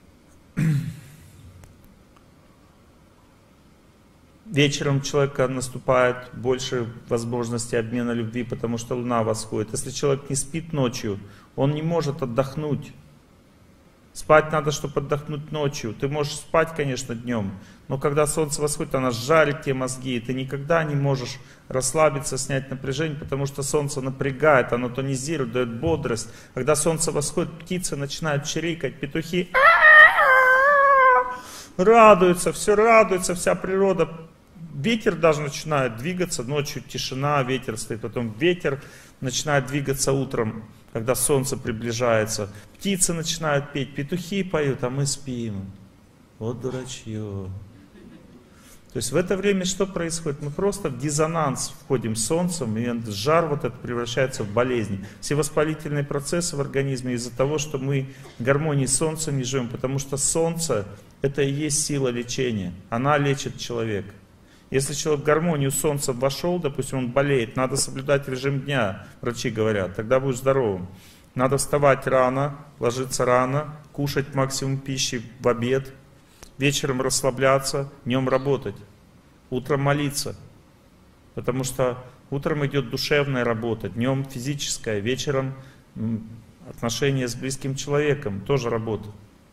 вечером у человека наступает больше возможностей обмена любви, потому что луна восходит. Если человек не спит ночью, он не может отдохнуть. Спать надо, чтобы отдохнуть ночью. Ты можешь спать, конечно, днем, но когда солнце восходит, оно жарит тебе мозги, и ты никогда не можешь расслабиться, снять напряжение, потому что солнце напрягает, оно тонизирует, дает бодрость. Когда солнце восходит, птицы начинают чирикать, петухи радуется, все радуется, вся природа. Ветер даже начинает двигаться, ночью тишина, ветер стоит, потом ветер начинает двигаться утром, когда солнце приближается. Птицы начинают петь, петухи поют, а мы спим. Вот дурачье. То есть в это время что происходит? Мы просто в диссонанс входим с солнцем, и жар вот этот превращается в болезнь. Все воспалительные процессы в организме из-за того, что мы в гармонии с солнцем не живем, потому что солнце это и есть сила лечения. Она лечит человека. Если человек в гармонию с солнцем вошел, допустим, он болеет, надо соблюдать режим дня, врачи говорят, тогда будешь здоровым. Надо вставать рано, ложиться рано, кушать максимум пищи в обед, вечером расслабляться, днем работать, утром молиться. Потому что утром идет душевная работа, днем физическая, вечером отношения с близким человеком, тоже работа.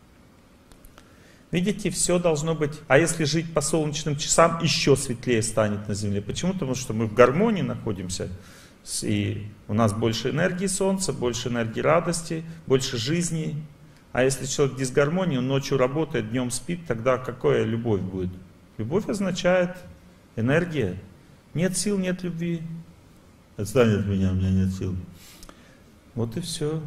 Видите, все должно быть. А если жить по солнечным часам, еще светлее станет на Земле. Почему? Потому что мы в гармонии находимся. И у нас больше энергии солнца, больше энергии радости, больше жизни. А если человек в дисгармонии, он ночью работает, днем спит, тогда какая любовь будет? Любовь означает энергия. Нет сил, нет любви. Отстань от меня, у меня нет сил. Вот и все.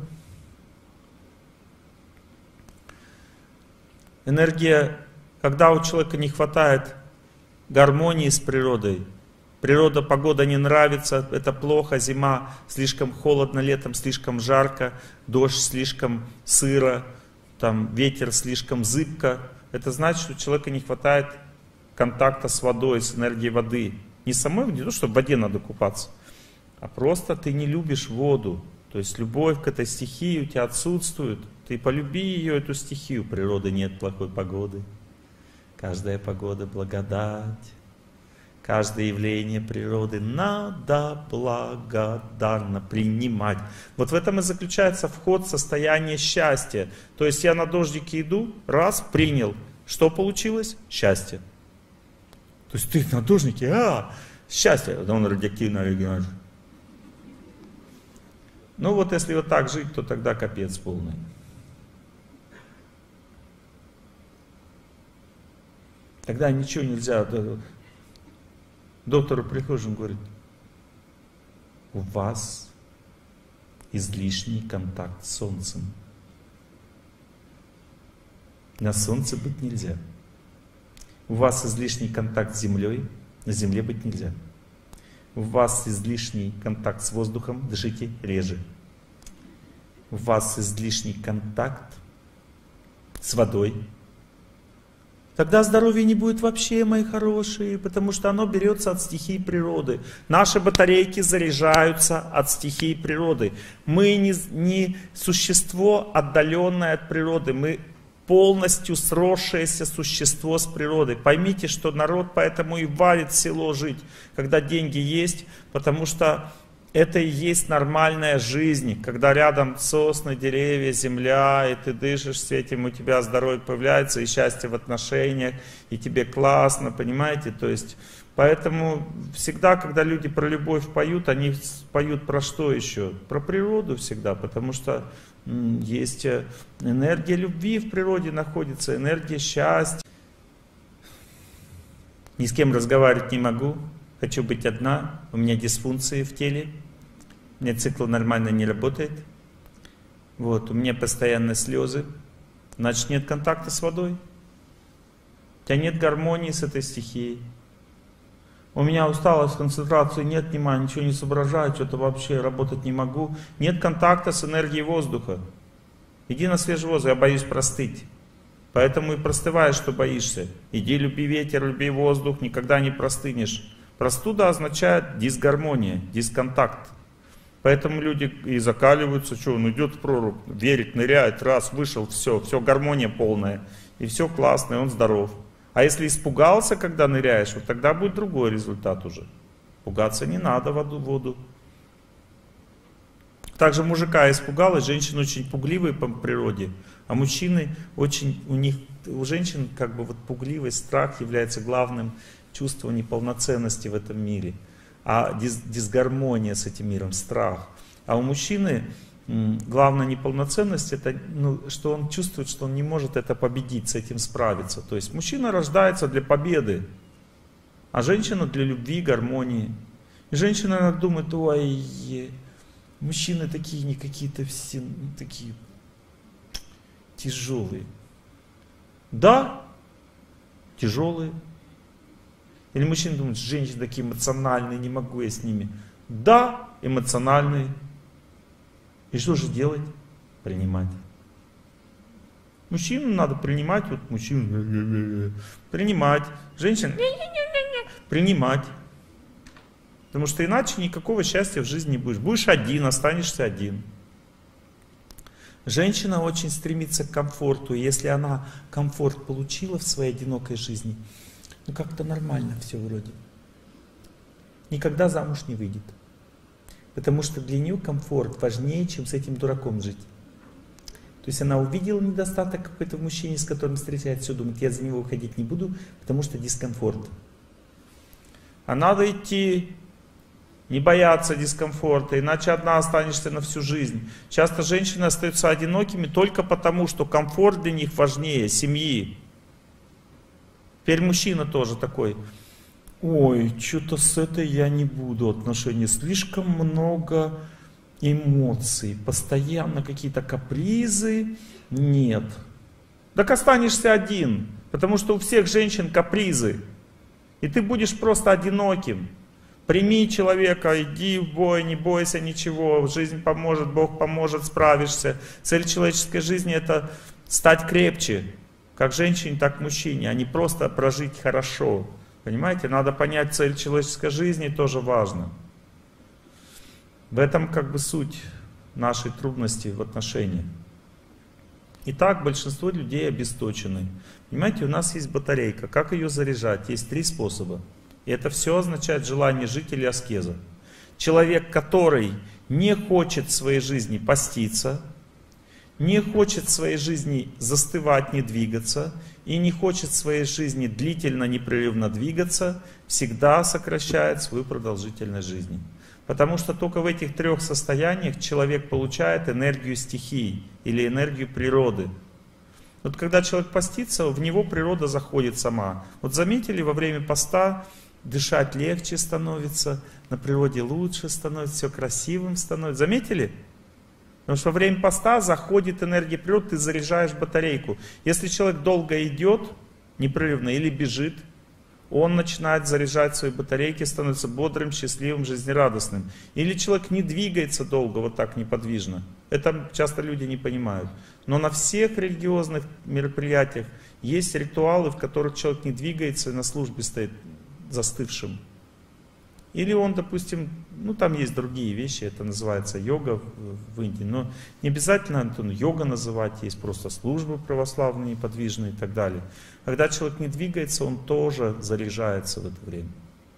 Энергия, когда у человека не хватает гармонии с природой, природа, погода не нравится, это плохо, зима слишком холодно, летом слишком жарко, дождь слишком сыро, там ветер слишком зыбко. Это значит, что у человека не хватает контакта с водой, с энергией воды. Не самой, не то, что в воде надо купаться, а просто ты не любишь воду. То есть любовь к этой стихии у тебя отсутствует. Ты полюби ее, эту стихию. Природы нет плохой погоды. Каждая погода благодать. Каждое явление природы надо благодарно принимать. Вот в этом и заключается вход в состояние счастья. То есть я на дождике иду, раз, принял. Что получилось? Счастье. То есть ты на дождике, а, счастье. Он радиоактивный оригинал. Ну вот если вот так жить, то тогда капец полный. Тогда ничего нельзя. Доктору прихожим, говорит, у вас излишний контакт с солнцем. На солнце быть нельзя. У вас излишний контакт с землей, на земле быть нельзя. У вас излишний контакт с воздухом, дышите реже. У вас излишний контакт с водой. Тогда здоровья не будет вообще, мои хорошие, потому что оно берется от стихий природы. Наши батарейки заряжаются от стихий природы. Мы не, не существо, отдаленное от природы, мы полностью сросшееся существо с природой. Поймите, что народ поэтому и валит в село жить, когда деньги есть, потому что это и есть нормальная жизнь, когда рядом сосны, деревья, земля, и ты дышишь с этим, у тебя здоровье появляется, и счастье в отношениях, и тебе классно, понимаете? То есть, поэтому всегда, когда люди про любовь поют, они поют про что еще? Про природу всегда, потому что м, есть энергия любви в природе находится, энергия счастья. Ни с кем разговаривать не могу. Хочу быть одна, у меня дисфункции в теле, у меня цикл нормально не работает, вот, у меня постоянно слезы, значит нет контакта с водой, у тебя нет гармонии с этой стихией, у меня усталость, концентрации, нет внимания, ничего не соображаю, что-то вообще работать не могу, нет контакта с энергией воздуха, иди на свежий воздух, я боюсь простыть. Поэтому и простываешь, что боишься. Иди, люби ветер, люби воздух, никогда не простынешь. Простуда означает дисгармония, дисконтакт. Поэтому люди и закаливаются, что он идет в прорубь, верит, ныряет, раз, вышел, все, все, гармония полная. И все классно, и он здоров. А если испугался, когда ныряешь, вот тогда будет другой результат уже. Пугаться не надо воду, воду. Также мужика испугалась, женщины очень пугливые по природе, а мужчины очень, у них, у женщин как бы вот пугливость, страх является главным чувством неполноценности в этом мире, а дис, дисгармония с этим миром, страх. А у мужчины главная неполноценность, это, ну, что он чувствует, что он не может это победить, с этим справиться. То есть мужчина рождается для победы, а женщина для любви, гармонии. И женщина иногда думает: ой, мужчины такие, не какие-то все, ну, такие тяжелые. Да, тяжелые. Или мужчина думает: женщины такие эмоциональные, не могу я с ними. Да, эмоциональные. И что же делать? Принимать. Мужчину надо принимать, вот мужчину принимать, женщин принимать. Потому что иначе никакого счастья в жизни не будешь. Будешь один, останешься один. Женщина очень стремится к комфорту. И если она комфорт получила в своей одинокой жизни, ну как-то нормально все вроде. Никогда замуж не выйдет. Потому что для нее комфорт важнее, чем с этим дураком жить. То есть она увидела недостаток какой-то в мужчине, с которым встречается, все думает: я за него уходить не буду, потому что дискомфорт. А надо идти, не бояться дискомфорта, иначе одна останешься на всю жизнь. Часто женщины остаются одинокими только потому, что комфорт для них важнее семьи. Теперь мужчина тоже такой: ой, что-то с этой я не буду отношения, слишком много эмоций, постоянно какие-то капризы, нет. Так останешься один, потому что у всех женщин капризы, и ты будешь просто одиноким. Прими человека, иди в бой, не бойся ничего, жизнь поможет, Бог поможет, справишься. Цель человеческой жизни — это стать крепче, как женщине, так и мужчине, а не просто прожить хорошо. Понимаете, надо понять цель человеческой жизни, тоже важно. В этом как бы суть нашей трудности в отношениях. Итак, большинство людей обесточены. Понимаете, у нас есть батарейка. Как ее заряжать? Есть три способа. И это все означает желание жить или аскеза. Человек, который не хочет в своей жизни поститься, не хочет в своей жизни застывать, не двигаться, и не хочет в своей жизни длительно, непрерывно двигаться, всегда сокращает свою продолжительность жизни. Потому что только в этих трех состояниях человек получает энергию стихий или энергию природы. Вот когда человек постится, в него природа заходит сама. Вот заметили, во время поста дышать легче становится, на природе лучше становится, все красивым становится. Заметили? Потому что во время поста заходит энергия природы, ты заряжаешь батарейку. Если человек долго идет, непрерывно, или бежит, он начинает заряжать свои батарейки, становится бодрым, счастливым, жизнерадостным. Или человек не двигается долго, вот так неподвижно. Это часто люди не понимают. Но на всех религиозных мероприятиях есть ритуалы, в которых человек не двигается и на службе стоит застывшим. Или он, допустим, ну там есть другие вещи, это называется йога в Индии, но не обязательно ну, йога называть, есть просто службы православные, подвижные и так далее. Когда человек не двигается, он тоже заряжается в это время.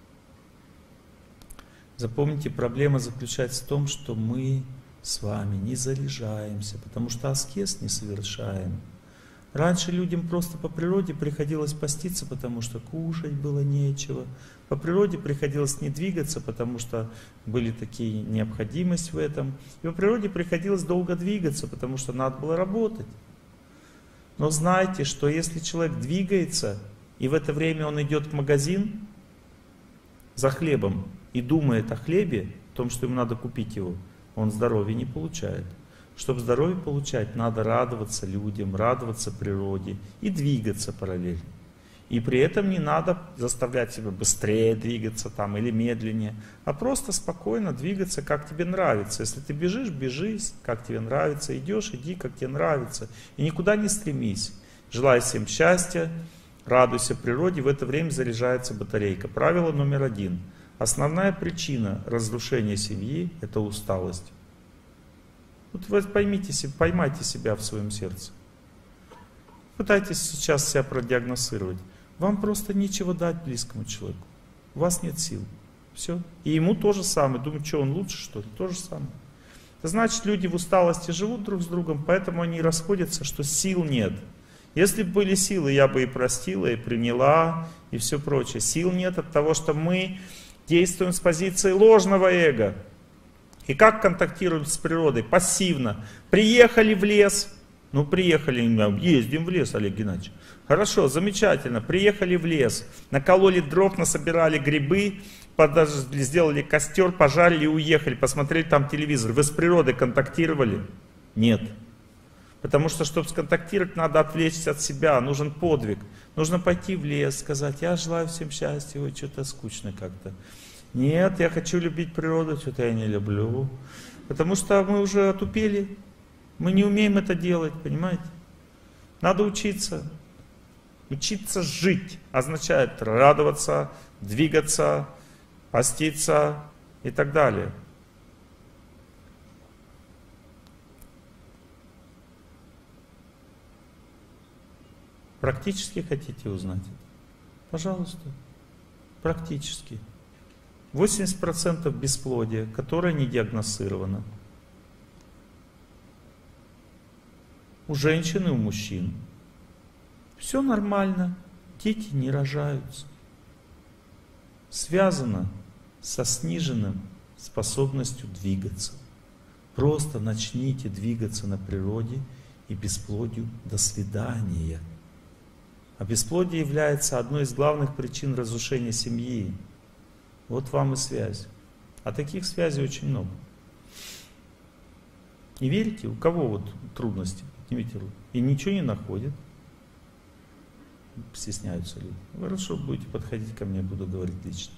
Запомните, проблема заключается в том, что мы с вами не заряжаемся, потому что аскез не совершаем. Раньше людям просто по природе приходилось поститься, потому что кушать было нечего. По природе приходилось не двигаться, потому что были такие необходимость в этом. И по природе приходилось долго двигаться, потому что надо было работать. Но знайте, что если человек двигается, и в это время он идет в магазин за хлебом и думает о хлебе, о том, что ему надо купить его, он здоровья не получает. Чтобы здоровье получать, надо радоваться людям, радоваться природе и двигаться параллельно. И при этом не надо заставлять себя быстрее двигаться там или медленнее, а просто спокойно двигаться, как тебе нравится. Если ты бежишь, бежи, как тебе нравится, идешь, иди, как тебе нравится. И никуда не стремись. Желаю всем счастья, радуйся природе, в это время заряжается батарейка. Правило номер один. Основная причина разрушения семьи – это усталость. Вот вы поймите, поймайте себя в своем сердце. Пытайтесь сейчас себя продиагностировать. Вам просто нечего дать близкому человеку. У вас нет сил. Все. И ему то же самое. Думают, что он лучше, что ли? То же самое. Это значит, люди в усталости живут друг с другом, поэтому они расходятся, что сил нет. Если бы были силы, я бы и простила, и приняла, и все прочее. Сил нет от того, что мы действуем с позиции ложного эго. И как контактируем с природой? Пассивно. Приехали в лес. Ну, приехали, ездим в лес, Олег Геннадьевич. Хорошо, замечательно. Приехали в лес. Накололи дров, насобирали грибы, подожгли, сделали костер, пожарили и уехали. Посмотрели там телевизор. Вы с природой контактировали? Нет. Потому что, чтобы сконтактировать, надо отвлечься от себя. Нужен подвиг. Нужно пойти в лес, сказать: я желаю всем счастья. Ой, что-то скучно как-то. Нет, я хочу любить природу, что-то я не люблю. Потому что мы уже отупели. Мы не умеем это делать, понимаете? Надо учиться. Учиться жить означает радоваться, двигаться, поститься и так далее. Практически хотите узнать это? Пожалуйста. Практически. восемьдесят процентов бесплодия, которое не диагностировано. У женщин и у мужчин. Все нормально, дети не рожаются. Связано со сниженным способностью двигаться. Просто начните двигаться на природе, и бесплодию до свидания. А бесплодие является одной из главных причин разрушения семьи. Вот вам и связь. А таких связей очень много. Не верите? У кого вот трудности? Поднимите руку. И ничего не находят. Стесняются люди. Хорошо, будете подходить ко мне, буду говорить лично.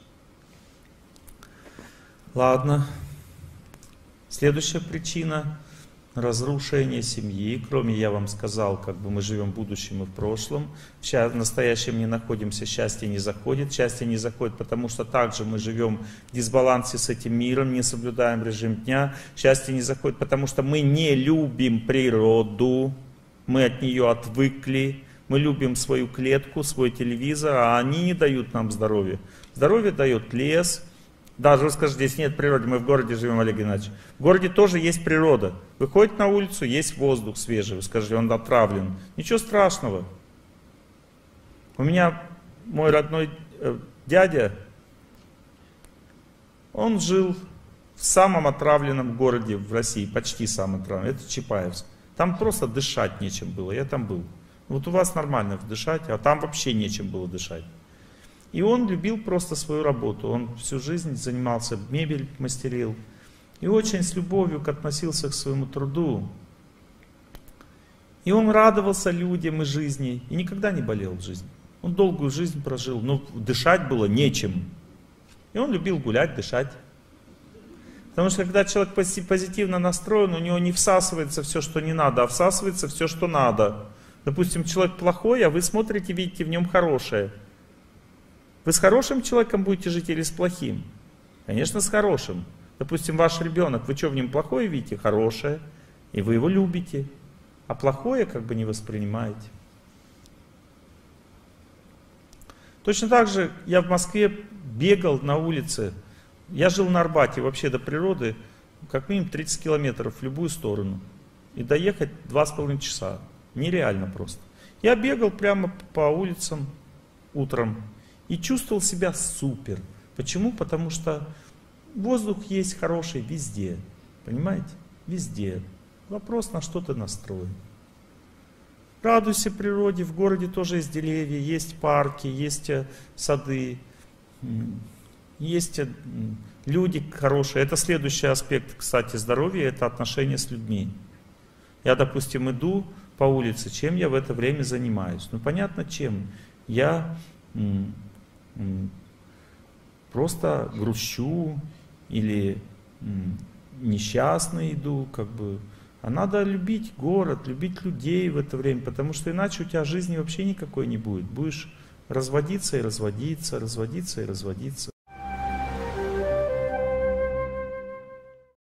Ладно. Следующая причина разрушения семьи. Кроме, я вам сказал, как бы мы живем в будущем и в прошлом. Сейчас в настоящем не находимся, счастье не заходит. Счастье не заходит, потому что также мы живем в дисбалансе с этим миром, не соблюдаем режим дня. Счастье не заходит, потому что мы не любим природу, мы от нее отвыкли. Мы любим свою клетку, свой телевизор, а они не дают нам здоровья. Здоровье дает лес. Даже вы скажете, здесь нет природы, мы в городе живем, Олег Геннадьевич. В городе тоже есть природа. Выходите на улицу, есть воздух свежий, вы скажете, он отравлен. Ничего страшного. У меня мой родной э, дядя, он жил в самом отравленном городе в России, почти самом отравленном, это Чапаевск. Там просто дышать нечем было, я там был. Вот у вас нормально дышать, а там вообще нечем было дышать. И он любил просто свою работу. Он всю жизнь занимался, мебель мастерил. И очень с любовью относился к своему труду. И он радовался людям и жизни. И никогда не болел в жизни. Он долгую жизнь прожил, но дышать было нечем. И он любил гулять, дышать. Потому что когда человек позитивно настроен, у него не всасывается все, что не надо, а всасывается все, что надо. Допустим, человек плохой, а вы смотрите, видите в нем хорошее. Вы с хорошим человеком будете жить или с плохим? Конечно, с хорошим. Допустим, ваш ребенок, вы что в нем плохое видите? Хорошее. И вы его любите. А плохое как бы не воспринимаете. Точно так же я в Москве бегал на улице. Я жил на Арбате, вообще до природы, как минимум тридцать километров в любую сторону. И доехать два с половиной часа. Нереально просто. Я бегал прямо по улицам утром. И чувствовал себя супер. Почему? Потому что воздух есть хороший везде. Понимаете? Везде. Вопрос, на что ты настроен. Радуйся природе. В городе тоже есть деревья, есть парки, есть сады. Есть люди хорошие. Это следующий аспект, кстати, здоровья. Это отношения с людьми. Я, допустим, иду по улице. Чем я в это время занимаюсь? Ну, понятно, чем. Я... просто грущу или несчастный иду, как бы. А надо любить город, любить людей в это время, потому что иначе у тебя жизни вообще никакой не будет. Будешь разводиться и разводиться, разводиться и разводиться.